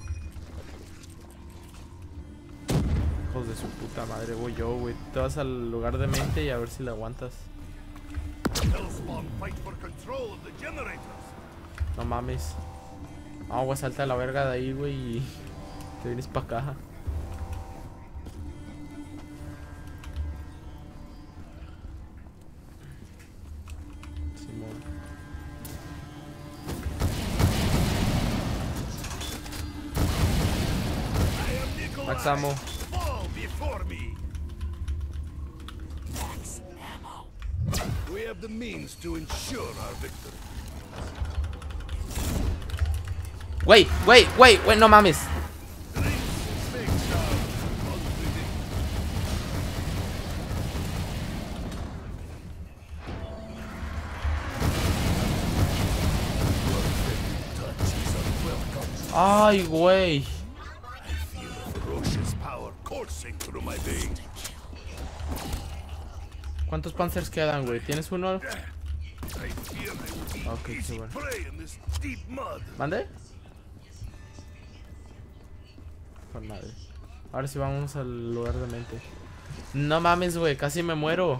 [SPEAKER 1] Hijos de su puta madre, voy yo, güey. Te vas al lugar de mente y a ver si le aguantas.
[SPEAKER 2] Hellspawn fight for control of the generators.
[SPEAKER 1] No mames. No, güey, salta la verga de ahí, güey, y te vienes pa' acá. Simón.
[SPEAKER 2] I am Nikolai.
[SPEAKER 1] Max ammo.
[SPEAKER 2] Fall before me. We have the means to ensure our victory.
[SPEAKER 1] Güey, güey, güey, güey, no mames. Ay, güey.
[SPEAKER 2] Feel a ferocious power coursing through my veins.
[SPEAKER 1] ¿Cuántos panzers quedan, güey? ¿Tienes uno?
[SPEAKER 2] I fear I will be
[SPEAKER 1] Ok,
[SPEAKER 2] easy
[SPEAKER 1] qué bueno.
[SPEAKER 2] prey in this deep mud.
[SPEAKER 1] ¿Mande? Con madre. Ahora sí vamos al lugar de mente. No mames, güey, casi me muero.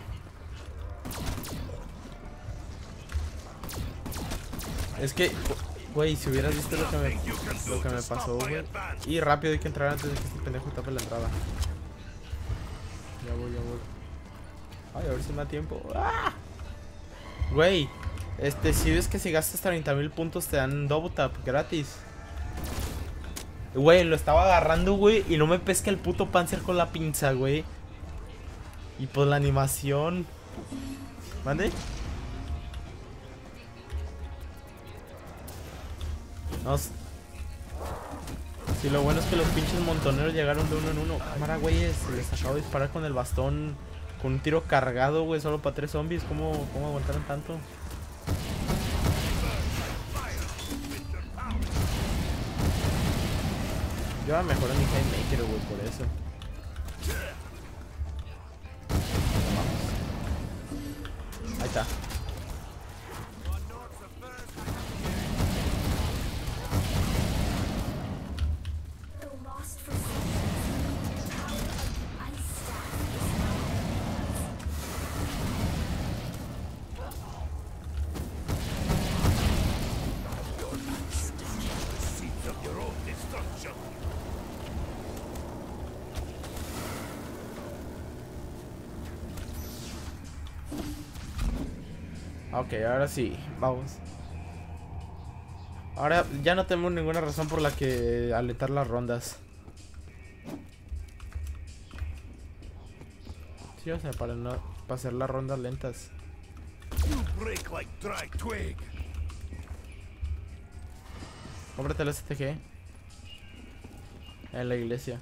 [SPEAKER 1] Es que, güey, si hubieras visto lo que me, lo que me pasó, güey. Y rápido hay que entrar antes de que este pendejo tape la entrada. Ya voy, ya voy. Ay, a ver si me da tiempo. ¡Ah! Güey, este, si ves que si gastas treinta mil puntos te dan double tap gratis. Güey, lo estaba agarrando, güey, y no me pesca el puto Panzer con la pinza, güey. Y pues la animación. ¿Mande? No. Si lo bueno es que los pinches montoneros llegaron de uno en uno. Cámara, güeyes, les acabo de disparar con el bastón. Con un tiro cargado, güey, solo para tres zombies. ¿Cómo, cómo aguantaron tanto? Yo mejor en mi Haymaker, güey, por eso. Ahí está.
[SPEAKER 4] Though lost for centuries, power ice staff is
[SPEAKER 2] The seeds of your own destruction.
[SPEAKER 1] Ok, ahora sí, vamos. Ahora ya no tenemos ninguna razón por la que alentar las rondas. Sí, o sea, para no para hacer las rondas lentas.
[SPEAKER 2] You break like dry twig.
[SPEAKER 1] Cómprate el S T G en la iglesia.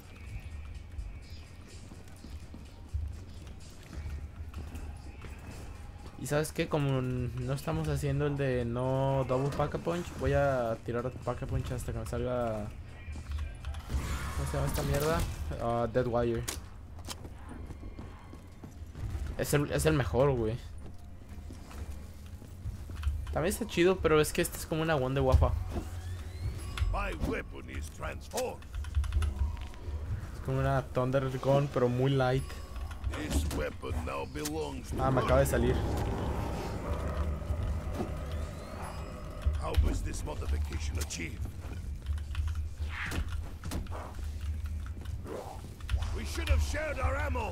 [SPEAKER 1] Y sabes qué, como no estamos haciendo el de no double pack-a-punch, voy a tirar pack-a-punch hasta que me salga. ¿Cómo se llama esta mierda? Uh, Dead Wire. Es el, es el mejor, güey. También está chido, pero es que este es como una one de Wafa.
[SPEAKER 2] My weapon is transformed.
[SPEAKER 1] Es como una Thunder Gun, pero muy light.
[SPEAKER 2] This weapon now belongs to
[SPEAKER 1] Ah, me acaba de salir.
[SPEAKER 2] How was this modification achieved? We should have shared our ammo.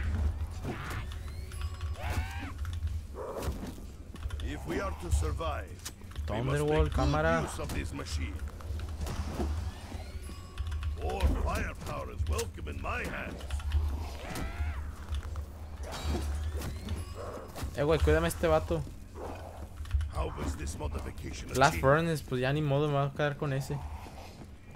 [SPEAKER 2] If we are to survive, we must
[SPEAKER 1] Thunderbolt,
[SPEAKER 2] make good
[SPEAKER 1] cámara.
[SPEAKER 2] use of this machine. More firepower is welcome in my hands.
[SPEAKER 1] Eh, güey, cuídame a este vato.
[SPEAKER 2] How was this modification
[SPEAKER 1] Blast
[SPEAKER 2] achieved?
[SPEAKER 1] Furnace, pues ya ni modo, me voy a quedar con ese.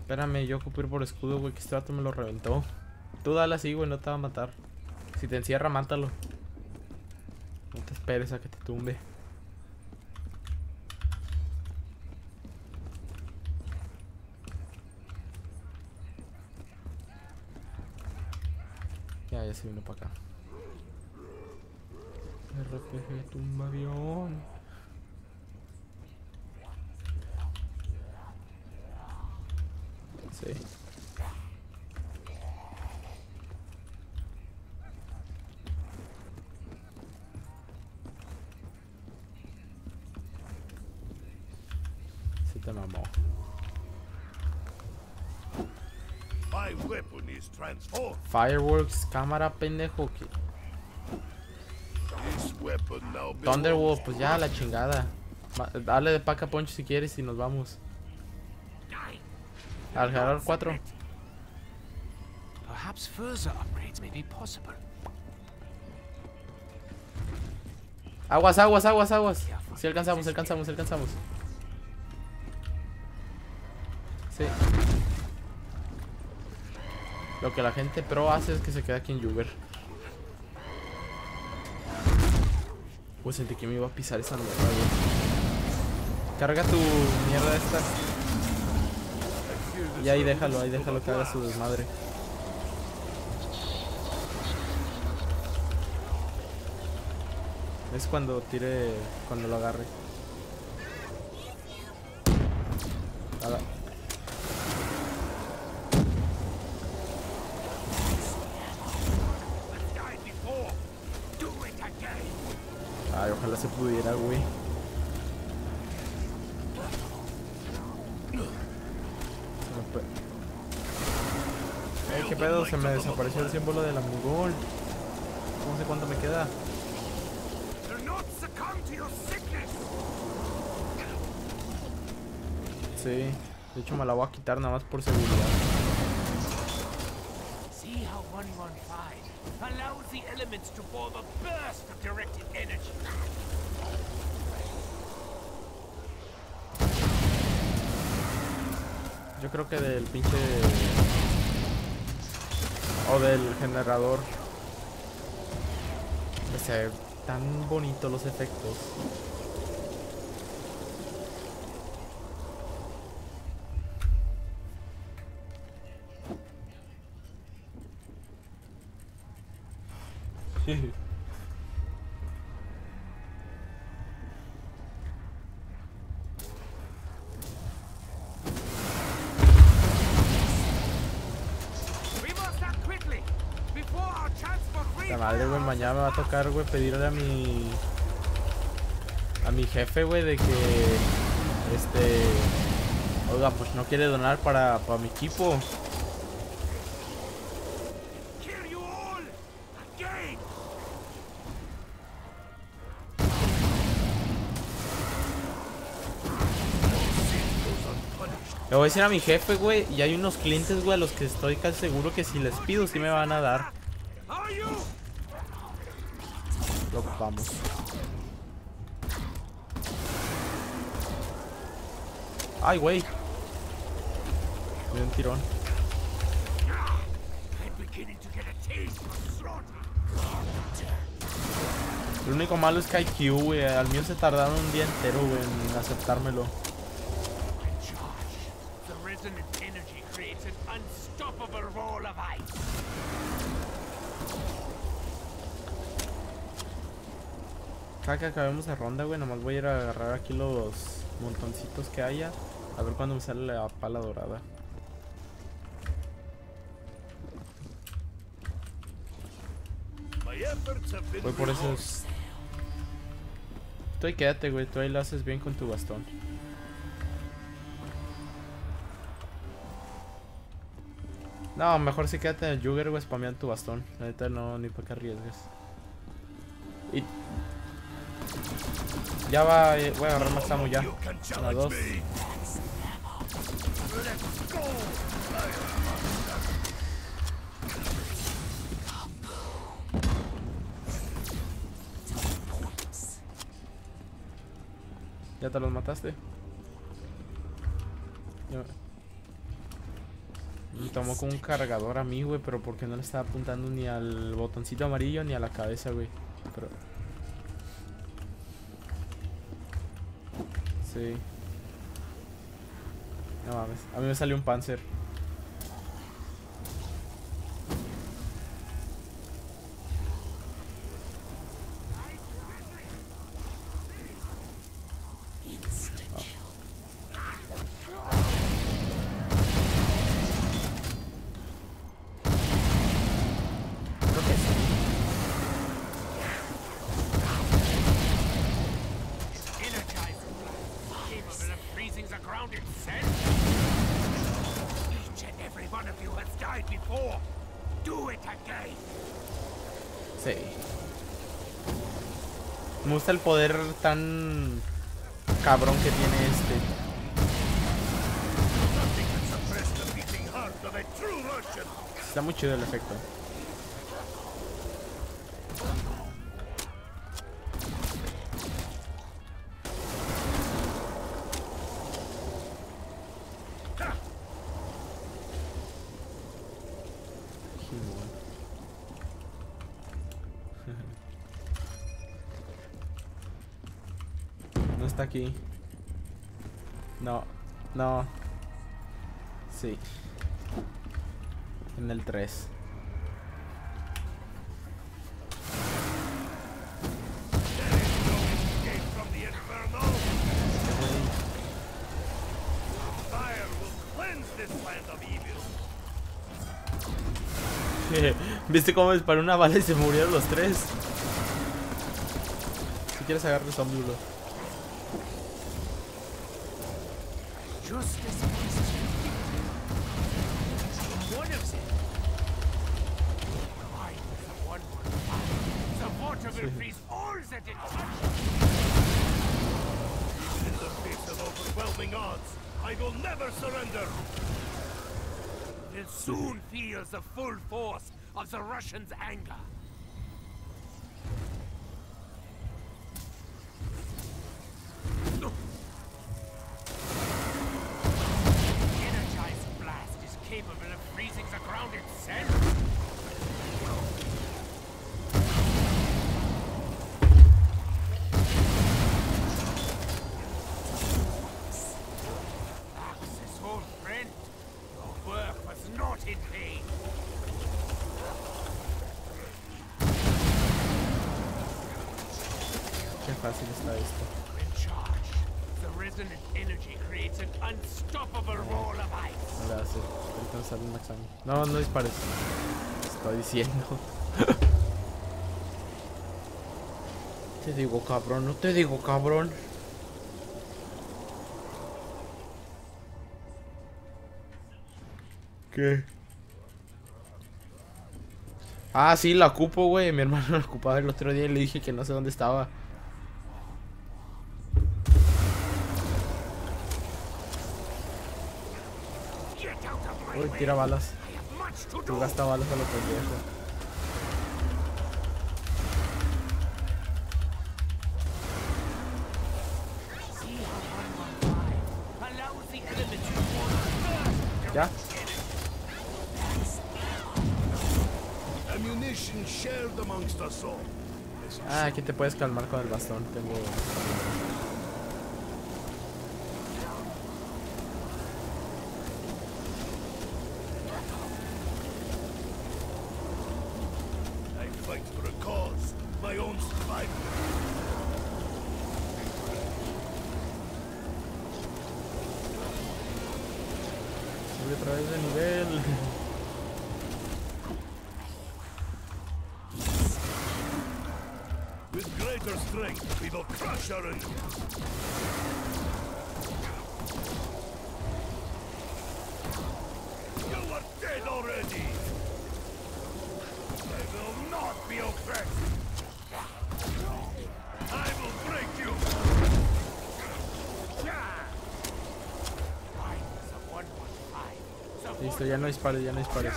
[SPEAKER 1] Espérame, yo ocupo ir por escudo, güey, que este vato me lo reventó. Tú dale así, güey, no te va a matar. Si te encierra, mátalo. No te esperes a que te tumbe. Ya, ya se vino para acá. R P G tumba avión. Sí. Sí te mamó.
[SPEAKER 2] My weapon is transformed.
[SPEAKER 1] Fireworks, cámara, pendejo. ¿Qué?
[SPEAKER 2] This weapon now belongs
[SPEAKER 1] Thunderwolf, pues
[SPEAKER 2] to
[SPEAKER 1] ya,
[SPEAKER 2] us.
[SPEAKER 1] la chingada. Ma- Dale de paca poncho si quieres y nos vamos. Al generador cuatro.
[SPEAKER 3] Perhaps further upgrades may be possible.
[SPEAKER 1] Aguas, aguas, aguas, aguas. Si alcanzamos, alcanzamos, alcanzamos. Sí. Lo que la gente pro hace es que se queda aquí en Uber. Pues sentí que me iba a pisar esa mierda, güey. Carga tu mierda esta. Y ahí déjalo, ahí déjalo que haga su desmadre. Es cuando tire, cuando lo agarre. Ala.
[SPEAKER 2] Died before. Do it again.
[SPEAKER 1] Ay, ojalá se pudiera, güey. Se me fue. Ey, qué pedo, se me desapareció el símbolo del amigol. No sé cuánto me queda.
[SPEAKER 2] Do not succumb to your sickness.
[SPEAKER 1] Sí, de hecho me la voy a quitar nada más por seguridad.
[SPEAKER 3] See how one fifteen allows the elements to form a burst of directed energy.
[SPEAKER 1] Yo creo que del pinche... O del generador. Se ve tan bonito los efectos.
[SPEAKER 3] We must act quickly before our chance for free
[SPEAKER 1] La madre, güey, mañana me va a tocar, güey, pedirle a mi... A mi jefe, güey, de que... Este... Oiga, pues no quiere donar para, para mi equipo.
[SPEAKER 2] Kill you all again.
[SPEAKER 1] Le voy a decir a mi jefe, güey, y hay unos clientes, güey, a los que estoy casi seguro que si les pido, sí me van a dar.
[SPEAKER 2] Are you?
[SPEAKER 1] Lo ocupamos. Ay, güey. Me dio un tirón.
[SPEAKER 2] I'm beginning to get a taste for slaughter.
[SPEAKER 1] Lo único malo es que hay Q, güey. Al mío se tardaron un día entero, güey, en aceptármelo.
[SPEAKER 3] The resonant energy creates an unstoppable wall of ice.
[SPEAKER 1] Cada que acabemos de ronda, güey, nomás voy a ir a agarrar aquí los montoncitos que haya. A ver cuándo me sale la pala dorada.
[SPEAKER 2] My efforts have been
[SPEAKER 1] Voy por
[SPEAKER 2] rewarded.
[SPEAKER 1] esos. Tú ahí quédate, güey. Tú ahí lo haces bien con tu bastón. No, mejor sí quédate en el Jugger, güey, spameando tu bastón. La neta no, ni para que arriesgues. Y... Ya va, eh, voy a agarrar más amo ya.
[SPEAKER 2] You can
[SPEAKER 1] Una,
[SPEAKER 2] challenge
[SPEAKER 1] dos.
[SPEAKER 2] me. Let's go.
[SPEAKER 1] ¿Ya te los mataste? Ya. me tomó como un cargador a mí, güey, pero porque no le estaba apuntando ni al botoncito amarillo ni a la cabeza, güey. Pero... sí. No mames, a mí me salió un Panzer. Sí. Me gusta el poder tan cabrón que tiene este. Está muy chido el efecto. No está aquí. No, no. Sí. En el tres. ¿Viste cómo disparó una bala y se murieron los tres? Si quieres agarrar el zombie, bro.
[SPEAKER 3] It soon feels the full force of the Russians' anger. The energized blast is capable of freezing the ground itself. Axis, old friend, your work was not in vain.
[SPEAKER 1] Qué fácil está esto.
[SPEAKER 3] In charge, the resonant energy creates an unstoppable wall of ice.
[SPEAKER 1] No le hace. Ahorita me sale un examen. No, no dispares. Estoy diciendo. Te digo cabrón, no te digo cabrón. ¿Qué? Ah, sí, la ocupo, güey. Mi hermano la ocupaba el otro día y le dije que no sé dónde estaba. Uy, tira balas. Tú gasta balas a lo pendejo. ¿Ya?
[SPEAKER 2] Ammunition shared amongst us all.
[SPEAKER 1] Ah, aquí te puedes calmar con el bastón. Tengo...
[SPEAKER 2] I fight for a cause, my own survival.
[SPEAKER 1] Sube otra vez de nivel.
[SPEAKER 2] With greater strength, we will crush our enemies. You are dead already! I will not be oppressed! I will break you!
[SPEAKER 1] Listo, ya no dispares, ya no dispares.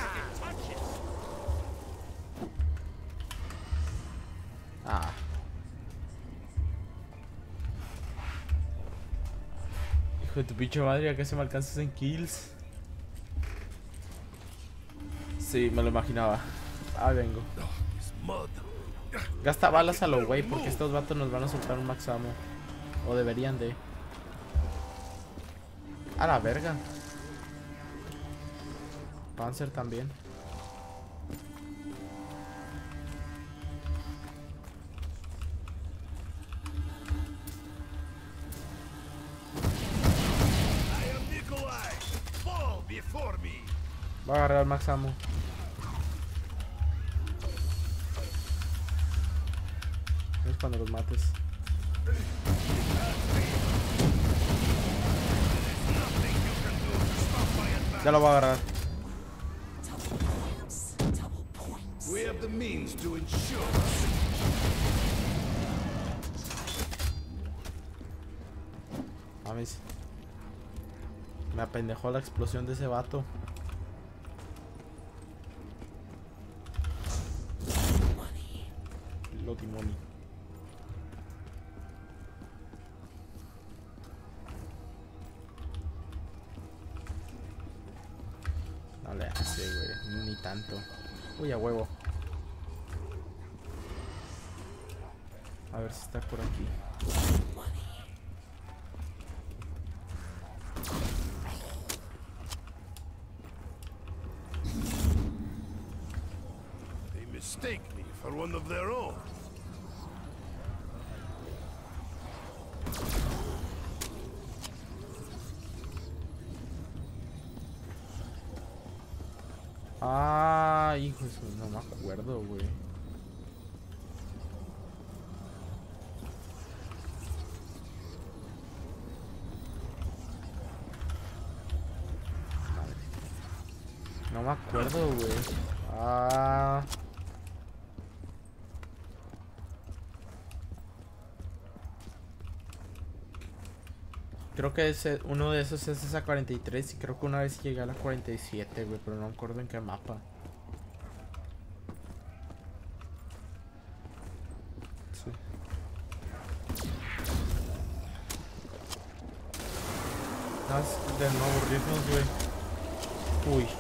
[SPEAKER 1] Ah. Hijo de tu pinche madre, acá se me alcanzas en kills. Sí, me lo imaginaba. Ah, vengo. Gasta balas a lo güey, porque estos vatos nos van a soltar un max ammo. O deberían de. A la verga. Panzer también. Va a agarrar al max ammo. Es cuando los mates. Ya lo va a agarrar.
[SPEAKER 2] We have the means to ensure.
[SPEAKER 1] Mames. Me apendejó la explosión de ese vato. Lo timoni. No le hace, güey. Ni tanto. Uy, a huevo. A ver si está por aquí.
[SPEAKER 2] They mistake me for one of their own.
[SPEAKER 1] Ah, hijo, eso no me acuerdo, güey. Madre. No me acuerdo, güey. Ah. Creo que ese, uno de esos es esa cuarenta y tres y creo que una vez llegué a la cuarenta y siete, güey, pero no me acuerdo en qué mapa. Sí. No, es de no aburrirnos, güey. Uy.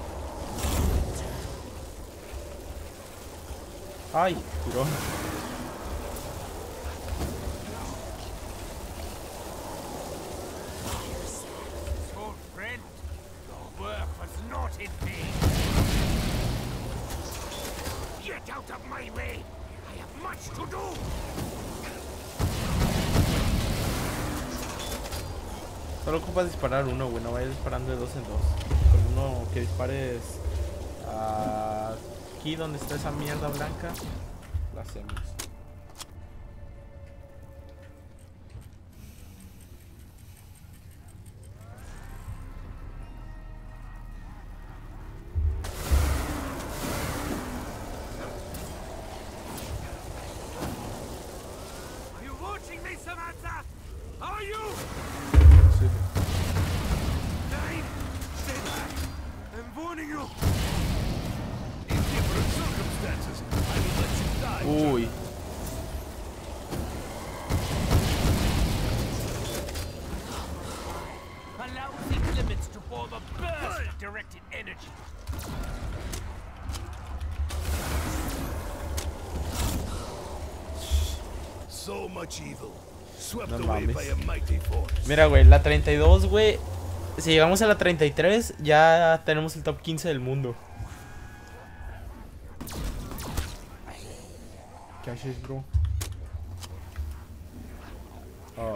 [SPEAKER 1] Ay, tirón. Solo ocupas disparar uno, güey, no vayas disparando de dos en dos. Con uno que dispares uh, aquí donde está esa mierda blanca, lo hacemos. Uy.
[SPEAKER 3] Allow the elements to form a burst of directed energy.
[SPEAKER 2] So much evil, swept
[SPEAKER 1] No
[SPEAKER 2] away
[SPEAKER 1] mames.
[SPEAKER 2] by a mighty force.
[SPEAKER 1] Mira, güey, la treinta y dos, güey. Si llegamos a la treinta y tres, ya tenemos el top quince del mundo. ¿Qué haces, bro? Oh.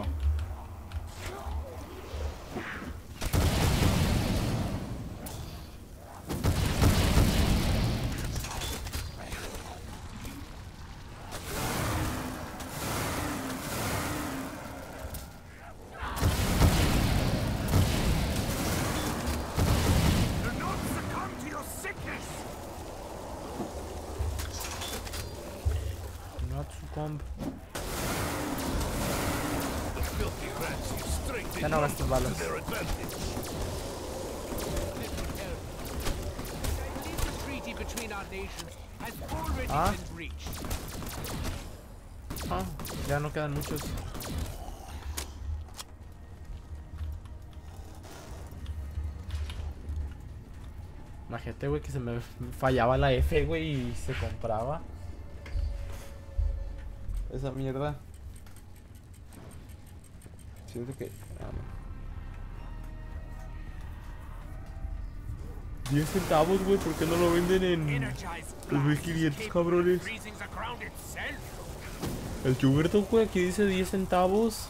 [SPEAKER 1] Ya no gastes balas. Ah. Ah, ya no quedan muchos. Imagínate, güey, que se me fallaba la F, güey, y se compraba. Esa mierda. Siento que... Ah, no. diez centavos, güey, ¿por qué no lo venden en dos mil quinientos, cabrones? El Chuberto, güey, aquí dice diez centavos.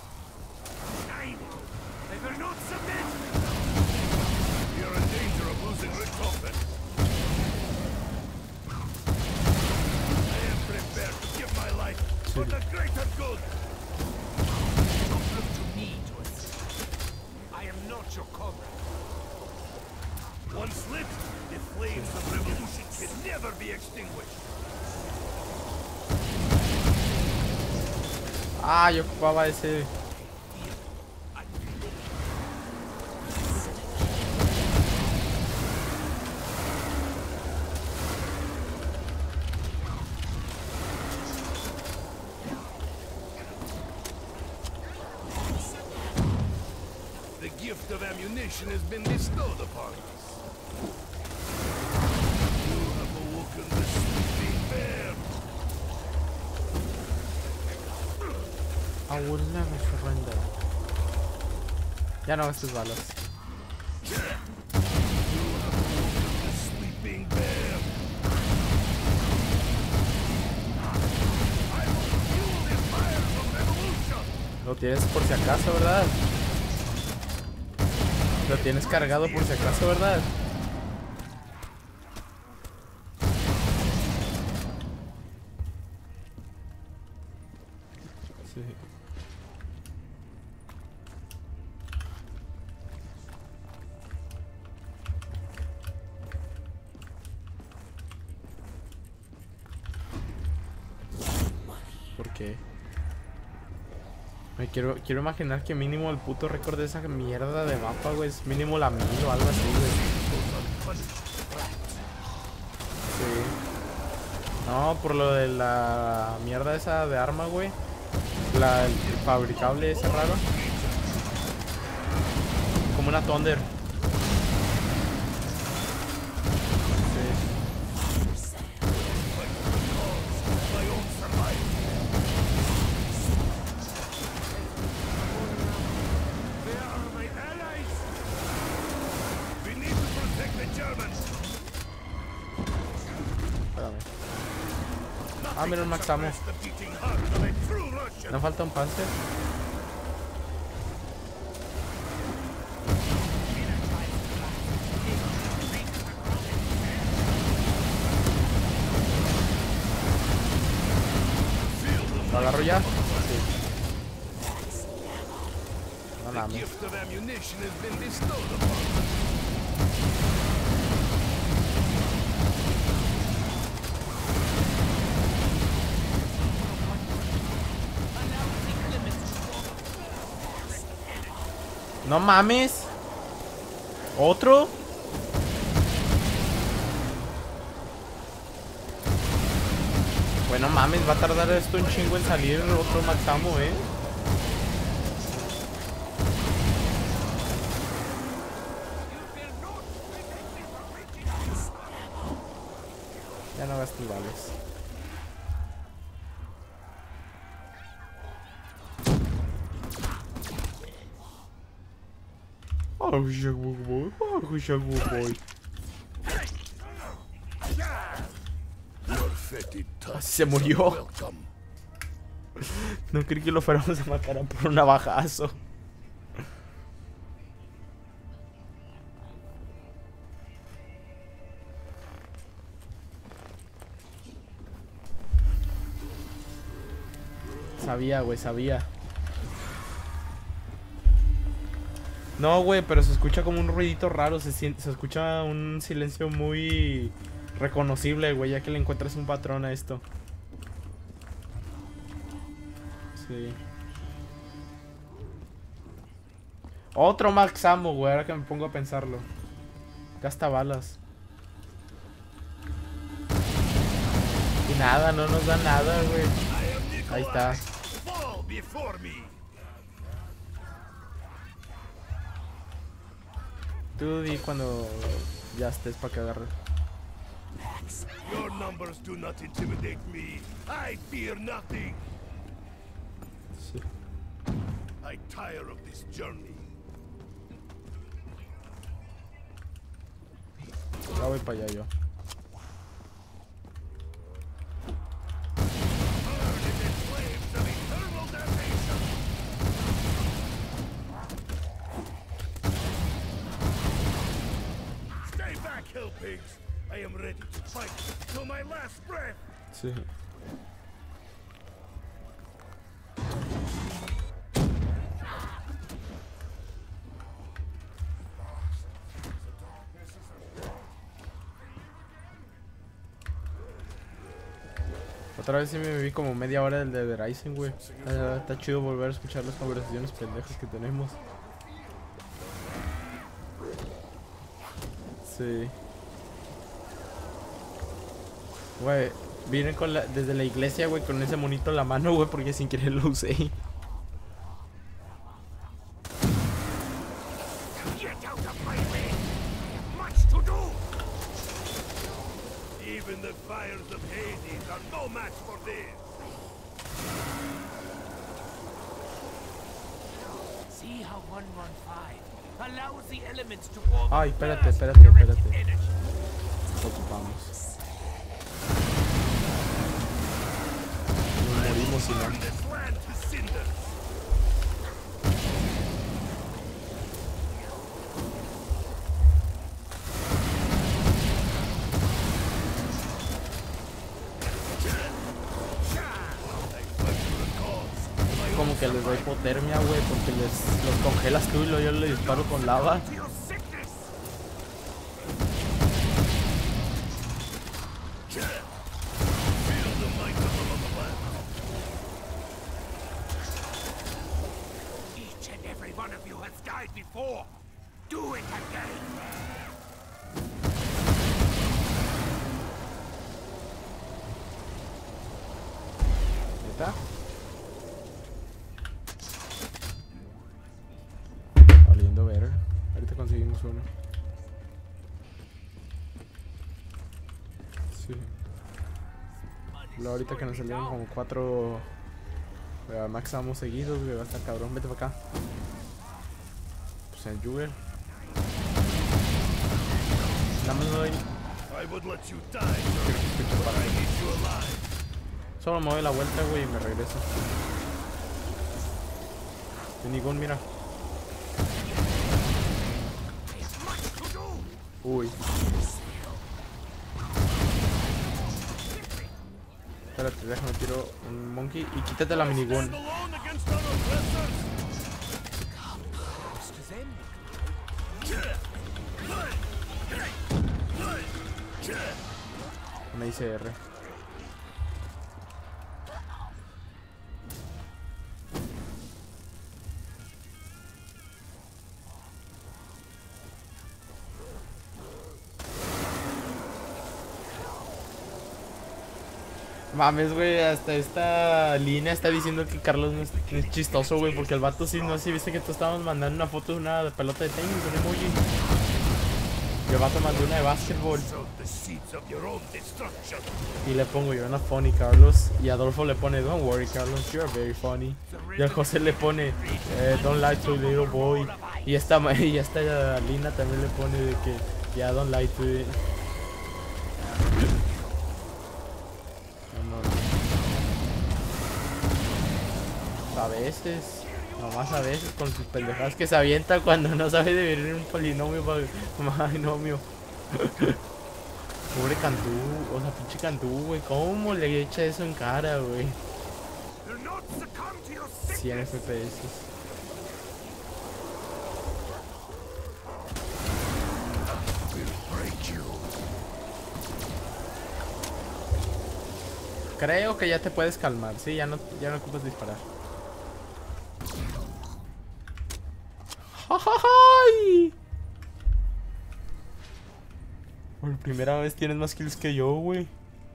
[SPEAKER 2] Once lit, the flames of revolution can never be extinguished.
[SPEAKER 1] Ah, yo ocupaba ese.
[SPEAKER 2] The gift of ammunition has been bestowed upon us. You have awoken the sleeping bear.
[SPEAKER 1] I will never surrender. Ya no gastes balas.
[SPEAKER 2] You have awoken the sleeping bear. I will fuel the fires of revolution.
[SPEAKER 1] Lo tienes por si acaso, ¿verdad? Lo tienes cargado por si acaso, ¿verdad? Sí. ¿Por qué? Me quiero, quiero imaginar que mínimo el puto récord de esa mierda de mapa, güey, es mínimo la mil o algo así, güey. Sí. No, por lo de la mierda esa de arma, güey. La, el fabricable ese raro. Como una Thunder. Ah, mira un Max Ammo. ¿No falta un Panzer? ¿Lo agarro ya? Sí. No mames. No mames. ¿Otro? Bueno, mames, va a tardar esto un chingo en salir otro Max Ammo, eh. Ya no gastes balas. Oh, Shagwood boy. Oh, Shagwood boy. Se murió. No creí que lo fuéramos a matar por un navajazo. Sabía, güey, sabía. No, güey, pero se escucha como un ruidito raro. Se, siente, se escucha un silencio muy reconocible, güey, ya que le encuentras un patrón a esto. Sí. Otro Max Ammo, güey, ahora que me pongo a pensarlo. Gasta balas. Y nada, no nos da nada, güey. Ahí está. Tú di cuando ya estés para que agarre.
[SPEAKER 2] Your numbers do not intimidate me. I fear nothing.
[SPEAKER 1] Sí.
[SPEAKER 2] I tire of this journey.
[SPEAKER 1] Ya voy para allá yo.
[SPEAKER 2] Burn in the flames of eternal damnation. Stay back, hill pigs. I am ready to fight till my last breath.
[SPEAKER 1] Sí. Otra vez sí me vi como media hora del de Verizon, güey. Está, está chido volver a escuchar las conversaciones pendejas que tenemos. Sí. Güey, vine con la, desde la iglesia, güey, con ese monito en la mano, güey, porque sin querer lo usé.
[SPEAKER 2] Get out of my way. I have much to do. Even the fires of Hades are no match for this.
[SPEAKER 3] See how one fifteen allows the elements to form.
[SPEAKER 1] Ay, espérate,
[SPEAKER 3] burst
[SPEAKER 1] espérate,
[SPEAKER 3] kinetic
[SPEAKER 1] espérate.
[SPEAKER 3] energy.
[SPEAKER 1] Nos ocupamos. Nos morimos si
[SPEAKER 2] Burn
[SPEAKER 1] no.
[SPEAKER 2] this land to cinders.
[SPEAKER 1] Como que les doy hipotermia, güey, porque les los congelas tú y luego yo le disparo con lava.
[SPEAKER 2] To your sickness. Feel the might of the land.
[SPEAKER 3] Each and every one of you has died before. Do it again.
[SPEAKER 1] ¿Neta? Valiendo ver. Ahorita conseguimos uno. Sí. Luego ahorita que nos salieron como cuatro eh, maxamos seguidos, güey, va a estar cabrón. Vete para acá. Pues el Jugger. Nada más no doy.
[SPEAKER 2] I would let you die, sir, but I need you alive.
[SPEAKER 1] Solo me doy la vuelta, güey, y me regreso. Ningún, mira. Uy. Espérate, déjame tiro un monkey y quítate la minigun.
[SPEAKER 2] Stand alone against our oppressors.
[SPEAKER 1] Una I C R. Mames, güey, hasta esta línea está diciendo que Carlos no es, que es chistoso, güey, porque el vato sí, no sé si viste que tú estabas mandando una foto de una pelota de tenis, un emoji. Y el vato mandó una de básquetbol.
[SPEAKER 2] Sow the seeds of your own destruction.
[SPEAKER 1] Y le pongo yo una funny, Carlos. Y Adolfo le pone, don't worry, Carlos, you're very funny. Y el José le pone, eh, don't lie to a little boy. Y esta, ma- y esta Lina también le pone de que, yeah, don't lie to it. No, no. A veces, nomás a veces, con sus pendejadas que se avienta cuando no sabe dividir un polinomio para un binomio. Pobre Cantú, o sea, pinche Cantú, güey, ¿cómo le echa eso en cara, güey?
[SPEAKER 2] Do not succumb to your
[SPEAKER 1] cien
[SPEAKER 2] sickness.
[SPEAKER 1] F P S.
[SPEAKER 2] Break you.
[SPEAKER 1] Creo que ya te puedes calmar, sí, ya no, ya no ocupas disparar. ¡Ay! Por primera vez tienes más kills que yo, güey.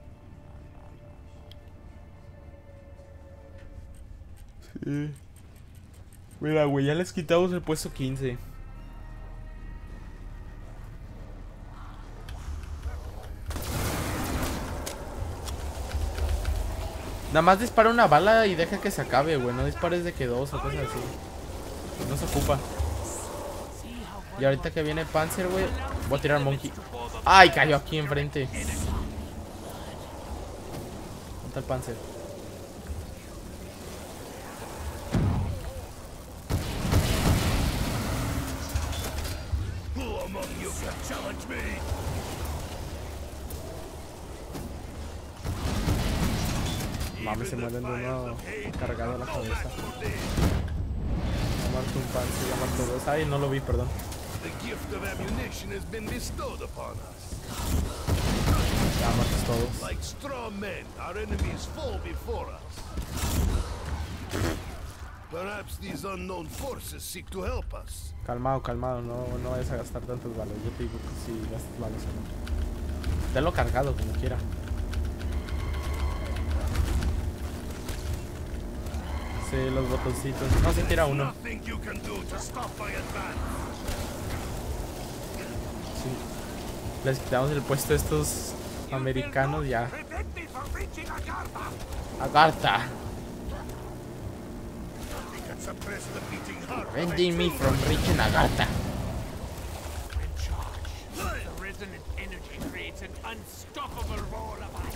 [SPEAKER 1] Sí. Mira, güey, ya les quitamos el puesto quince. Nada más dispara una bala y deja que se acabe, güey. No dispares de que dos o cosas así. No se ocupa. Y ahorita que viene Panzer, güey, voy a tirar Monkey. ¡Ay! Cayó aquí enfrente. ¿Dónde está el Panzer?
[SPEAKER 2] Who among you can challenge me?
[SPEAKER 1] Mames, se mueren de uno cargado a la cabeza. Ya muerto un Panzer, ya muerto dos. Ay, no lo vi, perdón.
[SPEAKER 2] The gift of ammunition has been bestowed upon us.
[SPEAKER 1] Ya muertos todos.
[SPEAKER 2] Like straw men, our enemies fall before us. Perhaps these unknown forces seek to help us.
[SPEAKER 1] Calmado, calmado, no, no vayas a gastar tantos balas. Yo te digo que si gastas balas o no. Tenlo cargado como quiera. Sí, los botoncitos. No se tira uno.
[SPEAKER 2] Nothing you can do to stop my advance.
[SPEAKER 1] Sí. Les quitamos el puesto a estos americanos ya.
[SPEAKER 2] Prevent me from reaching Agartha.
[SPEAKER 1] Agartha.
[SPEAKER 2] We can suppress the beating heart. of
[SPEAKER 1] Preventing
[SPEAKER 2] a
[SPEAKER 1] me
[SPEAKER 2] true
[SPEAKER 1] from reaching Agartha.
[SPEAKER 8] In charge. The resonant energy creates an unstoppable roar of ice.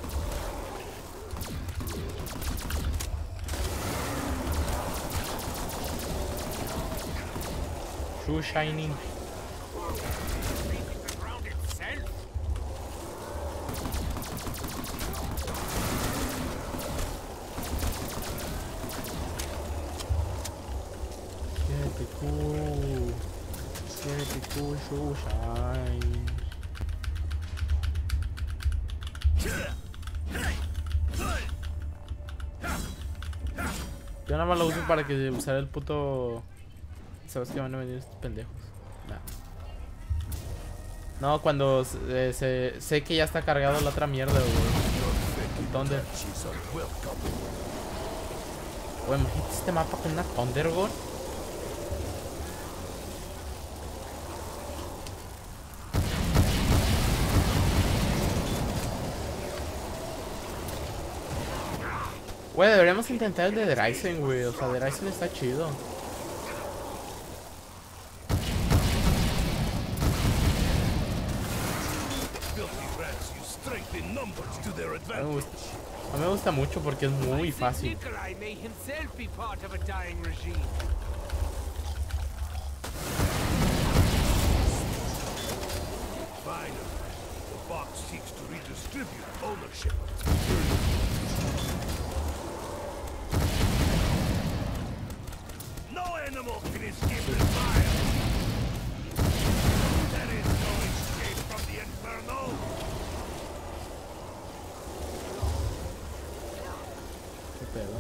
[SPEAKER 1] True shining.
[SPEAKER 8] Raising the ground itself.
[SPEAKER 1] Get cool. Get cool, true shine. Yo nada más lo uso para que usar el puto. ¿Sabes que van a venir estos pendejos? Nah. No, cuando eh, se, sé que ya está cargado la otra mierda, güey. ¿Dónde? Güey, imagínate este mapa con una Thunder, güey. Güey, deberíamos intentar el de Dryzen, güey. O sea, Dryzen está chido. A mí me gusta, a mí me gusta mucho porque es muy fácil.
[SPEAKER 8] Nikolai may himself be part of a dying regime.
[SPEAKER 2] Finally, the box seeks to redistribute ownership. No animal can escape the fire. There is no escape from the inferno.
[SPEAKER 1] ¿Qué pedo?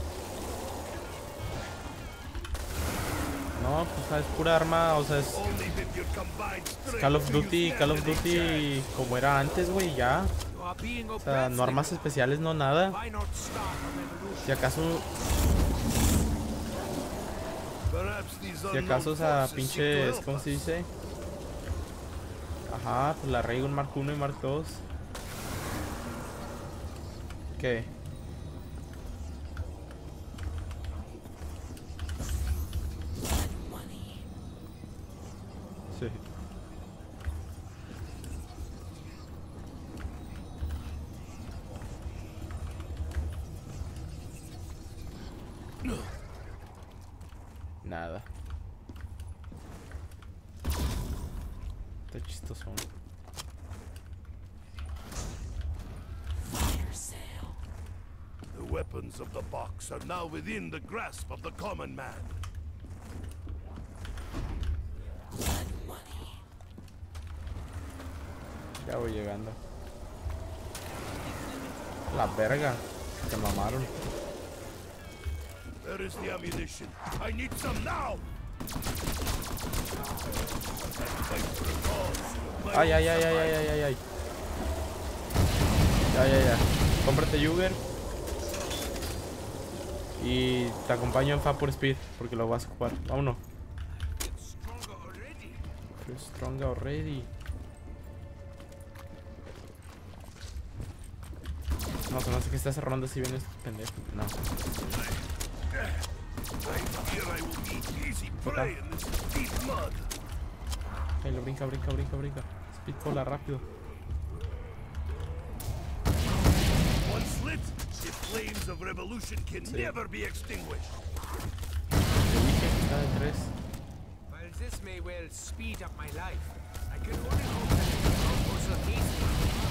[SPEAKER 1] No, pues es pura arma, o sea, es
[SPEAKER 2] Only with your combined strength
[SPEAKER 1] Call of
[SPEAKER 2] do you
[SPEAKER 1] Duty,
[SPEAKER 2] stand
[SPEAKER 1] Call of
[SPEAKER 2] any
[SPEAKER 1] Duty
[SPEAKER 2] chance.
[SPEAKER 1] como era antes, güey, ya.
[SPEAKER 8] You are being
[SPEAKER 1] O sea, no armas especiales, no nada.
[SPEAKER 8] Why not start a revolution?
[SPEAKER 1] Si acaso,
[SPEAKER 2] Perhaps these
[SPEAKER 1] si
[SPEAKER 2] unknown
[SPEAKER 1] acaso, o sea,
[SPEAKER 2] forces seek to
[SPEAKER 1] pinches,
[SPEAKER 2] help
[SPEAKER 1] ¿cómo
[SPEAKER 2] us.
[SPEAKER 1] se dice? Ajá, pues la Raygun Mark uno y Mark dos. ¿Qué? Sí. Nada. Está chistoso.
[SPEAKER 2] The weapons of the box are now within the grasp of the common man.
[SPEAKER 1] Ya voy llegando. La verga. Se mamaron.
[SPEAKER 2] Where is the ammunition? I need some now! Fight for a cause. My
[SPEAKER 1] Ay, ay, ay, ay, ay, ay, ay, ay. Ya, ya, ya. Cómprate Uber. Y te acompaño en Vapor Speed porque lo vas a ocupar. Vámonos.
[SPEAKER 8] Stronger already.
[SPEAKER 1] You're stronger already. No, no sé qué está cerrando si vienes pendejo. No. Ahí lo brinca, brinca, brinca, brinca. Speed cola rápido.
[SPEAKER 2] One slit, the flames of revolution can never be extinguished.
[SPEAKER 1] Te dije que está de tres.
[SPEAKER 8] While this may well speed up my life, I can only hope that it will not go so easy.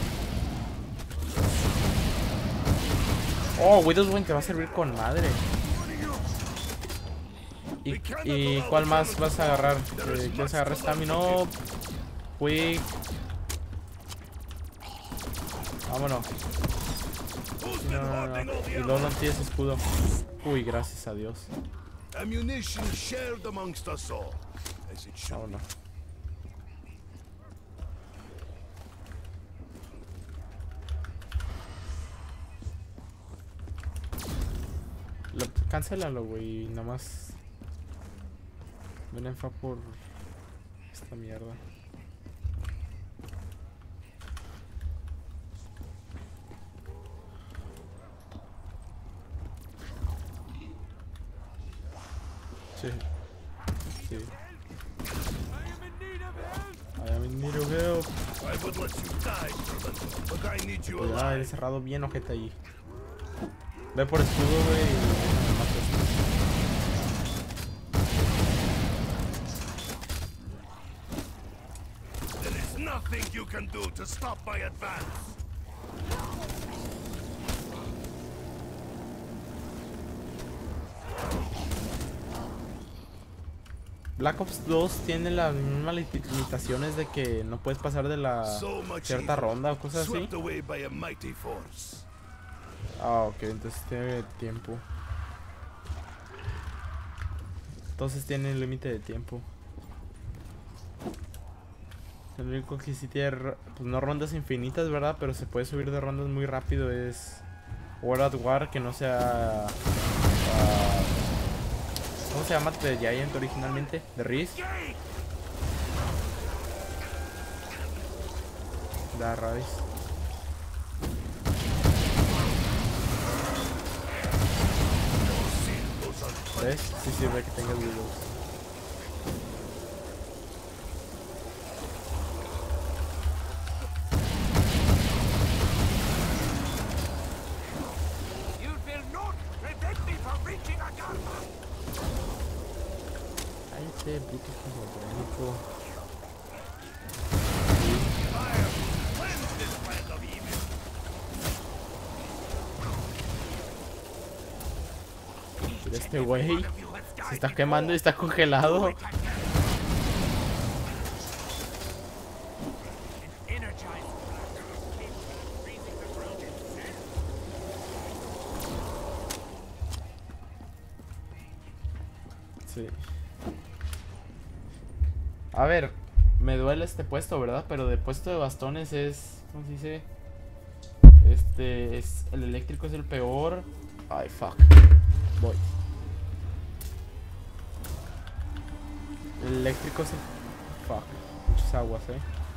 [SPEAKER 1] Oh, Widowswing te va a servir con madre. ¿Y, y cuál más vas a agarrar? Eh, ¿Quieres agarrar Stamina? Quick. Vámonos. No, no, no. Y luego no tienes escudo. Uy, gracias a Dios.
[SPEAKER 2] Ammunition shared amongst us all, as it should.
[SPEAKER 1] Vámonos. Lo, cancélalo, güey. Nada más. Ven en fa por esta mierda. Sí. Sí. I am in need of help.
[SPEAKER 2] I would let you die, Merlin, but I need you
[SPEAKER 1] Cuidado,
[SPEAKER 2] alive.
[SPEAKER 1] eres cerrado bien, ojete ahí. Ve por escudo, güey, y me matas.
[SPEAKER 2] There is nothing you can do to stop my advance.
[SPEAKER 1] Black Ops dos tiene las mismas limitaciones de que no puedes pasar de la
[SPEAKER 2] So much
[SPEAKER 1] cierta
[SPEAKER 2] evil,
[SPEAKER 1] ronda o cosas así.
[SPEAKER 2] swept away by a mighty force.
[SPEAKER 1] Ah, ok, entonces tiene tiempo. Entonces tiene límite de tiempo. Lo único que sí tiene, pues no rondas infinitas, ¿verdad? Pero se puede subir de rondas muy rápido. Es World at War, que no sea... Uh, ¿cómo se llama? The Giant originalmente, The Risk. Da Rise. ¿Ves? Sí sirve que tengas videos.
[SPEAKER 8] You will not prevent me from reaching a Dharma.
[SPEAKER 1] Ay, ese puto esquizofrénico.
[SPEAKER 2] Fire, cleanse this land of evil.
[SPEAKER 1] Mira este güey. Se está quemando y está congelado. Sí. A ver, me duele este puesto, ¿verdad? Pero de puesto de bastones es... ¿Cómo se dice? Este es... El eléctrico es el peor. Ay, fuck. Voy. El eléctrico es el... Fuck. Muchas aguas, eh.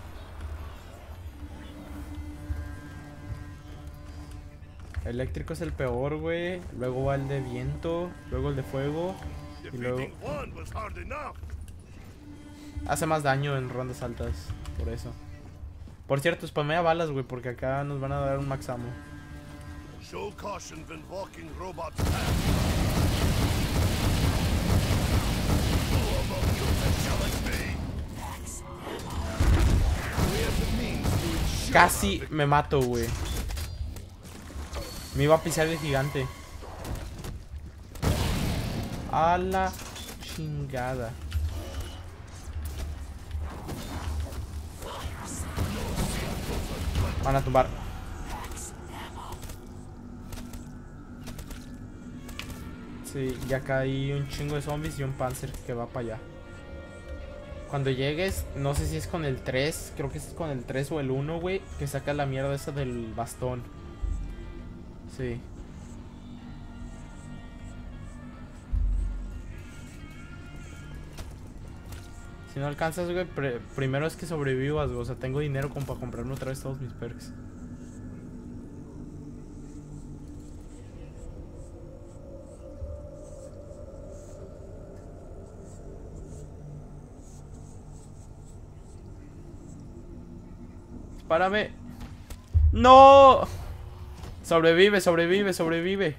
[SPEAKER 1] El eléctrico es el peor, güey. Luego va el de viento. Luego el de fuego. Y luego...
[SPEAKER 2] Defeating one was hard enough.
[SPEAKER 1] Hace más daño en rondas altas. Por eso. Por cierto, spamea balas, güey. Porque acá nos van a dar un max ammo.
[SPEAKER 2] Show caution when walking robots path. Who among you can challenge me? We have the means to ensure
[SPEAKER 1] Casi me mato, güey. Me iba a pisar el gigante. A la chingada. Van a tumbar. Sí, ya caí un chingo de zombies y un panzer que va para allá. Cuando llegues, no sé si es con el tres, creo que es con el tres o el uno, güey, que saca la mierda esa del bastón. Sí. Si no alcanzas, güey, primero es que sobrevivas, güey. O sea, tengo dinero como para comprarme otra vez todos mis perks. Dispárame. ¡No! Sobrevive, sobrevive, sobrevive.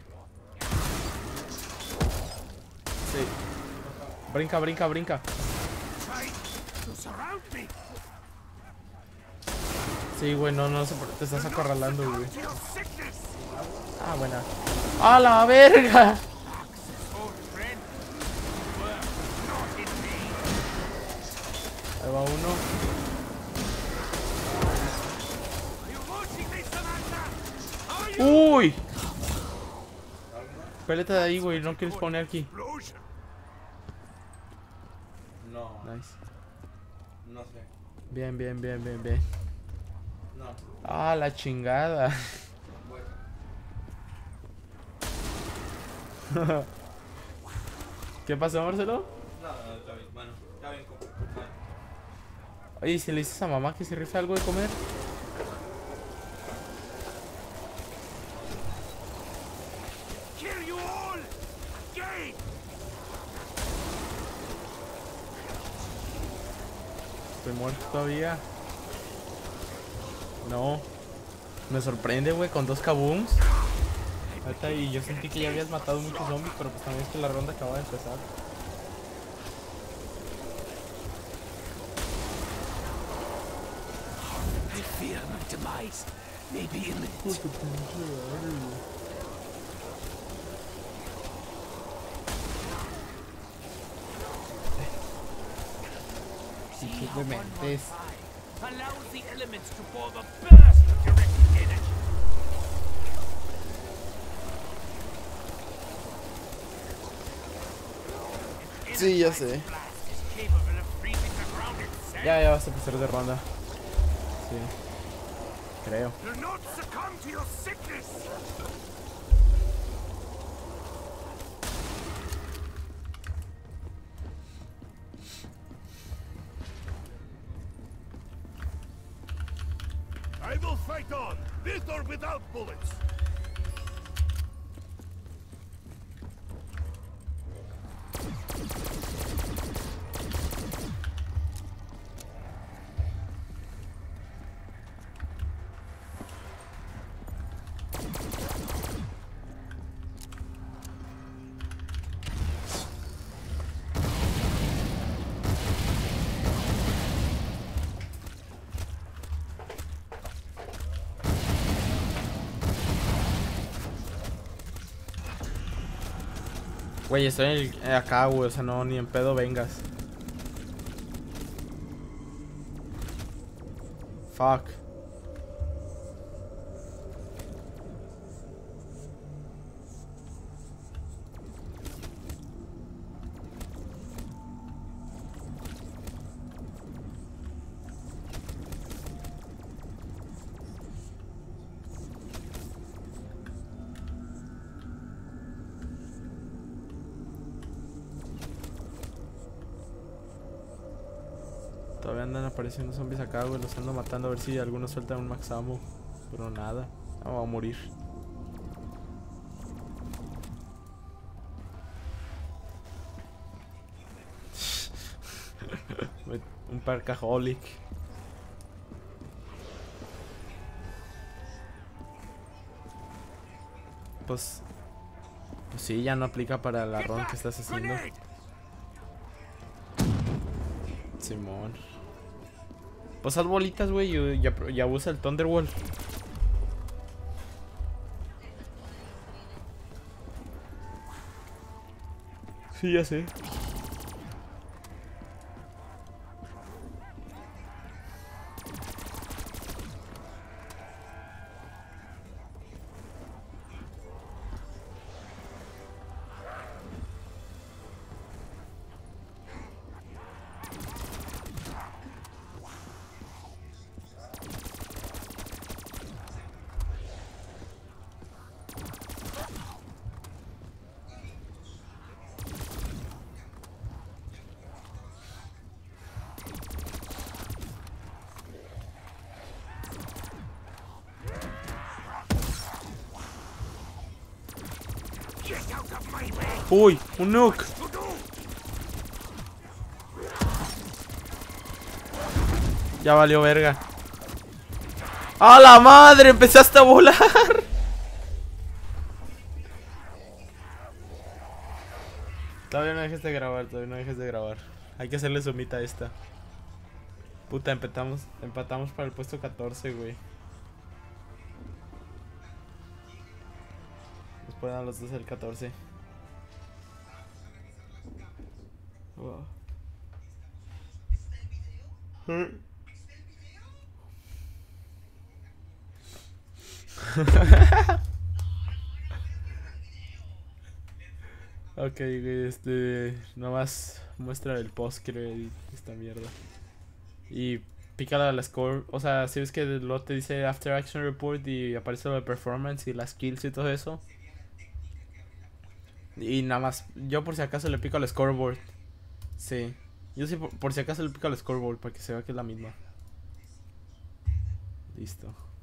[SPEAKER 1] Sí. Brinca, brinca, brinca. Sí, güey, no, no, te estás acorralando, güey. Ah, buena. ¡A la verga! Ahí va uno. ¡Uy! Pélate de ahí, güey, no quieres poner aquí.
[SPEAKER 7] No,
[SPEAKER 1] Nice.
[SPEAKER 7] no sé.
[SPEAKER 1] Bien, bien, bien, bien, bien.
[SPEAKER 7] No.
[SPEAKER 1] Ah, la chingada.
[SPEAKER 7] Bueno.
[SPEAKER 1] ¿Qué pasó, Marcelo?
[SPEAKER 7] No, no, está bien. Bueno, está bien. Bueno.
[SPEAKER 1] Oye, ¿y si le dices a mamá que se rife algo de comer?
[SPEAKER 8] Kill you all! Game!
[SPEAKER 1] Estoy muerto todavía. No. Me sorprende, güey, con dos kabooms. Ahorita, y yo sentí que ya habías matado muchos zombies, pero pues también es que la ronda acaba de empezar.
[SPEAKER 3] I fear my demise may be imminent.
[SPEAKER 8] See
[SPEAKER 1] Pinches
[SPEAKER 8] how one
[SPEAKER 1] dementes.
[SPEAKER 8] one five allows the elements to form a burst of directed energy.
[SPEAKER 1] Sí, ya sé.
[SPEAKER 8] Blast is capable of freezing the ground itself.
[SPEAKER 1] Ya, ya vas a pasar de ronda. Sí. Creo.
[SPEAKER 8] Do not succumb to your sickness.
[SPEAKER 2] I will fight on, with or without bullets.
[SPEAKER 1] Güey, estoy en el- acá, güey, o sea, no, ni en pedo vengas. Fuck. Todavía andan apareciendo zombies acá, güey, los ando matando a ver si algunos sueltan un max ammo. Pero nada, vamos a morir. Un percaholic. Pues, pues sí, ya no aplica para la
[SPEAKER 8] Get
[SPEAKER 1] ron
[SPEAKER 8] back!
[SPEAKER 1] que estás haciendo.
[SPEAKER 8] Grenade!
[SPEAKER 1] Simón. Pues haz bolitas, güey, y ya, ya usa el Thunderwall. Sí, ya sé.
[SPEAKER 8] Get out of my way!
[SPEAKER 1] Uy, un nuke.
[SPEAKER 8] To do!
[SPEAKER 1] Ya valió verga. ¡A la madre! Empezaste a volar. Todavía no dejes de grabar, todavía no dejes de grabar. Hay que hacerle sumita a esta. Puta, empatamos, empatamos para el puesto catorce, güey. Nos ponen a los dos el catorce. Wow. Ok, güey, este... Nomás muestra el post credit esta mierda. Y pícala a la score. O sea, si ves que luego te dice After Action Report y aparece lo de performance y las kills y todo eso. Y nada más, yo por si acaso le pico al scoreboard. Sí, yo sí por, por si acaso le pico al scoreboard para que se vea que es la misma. Listo.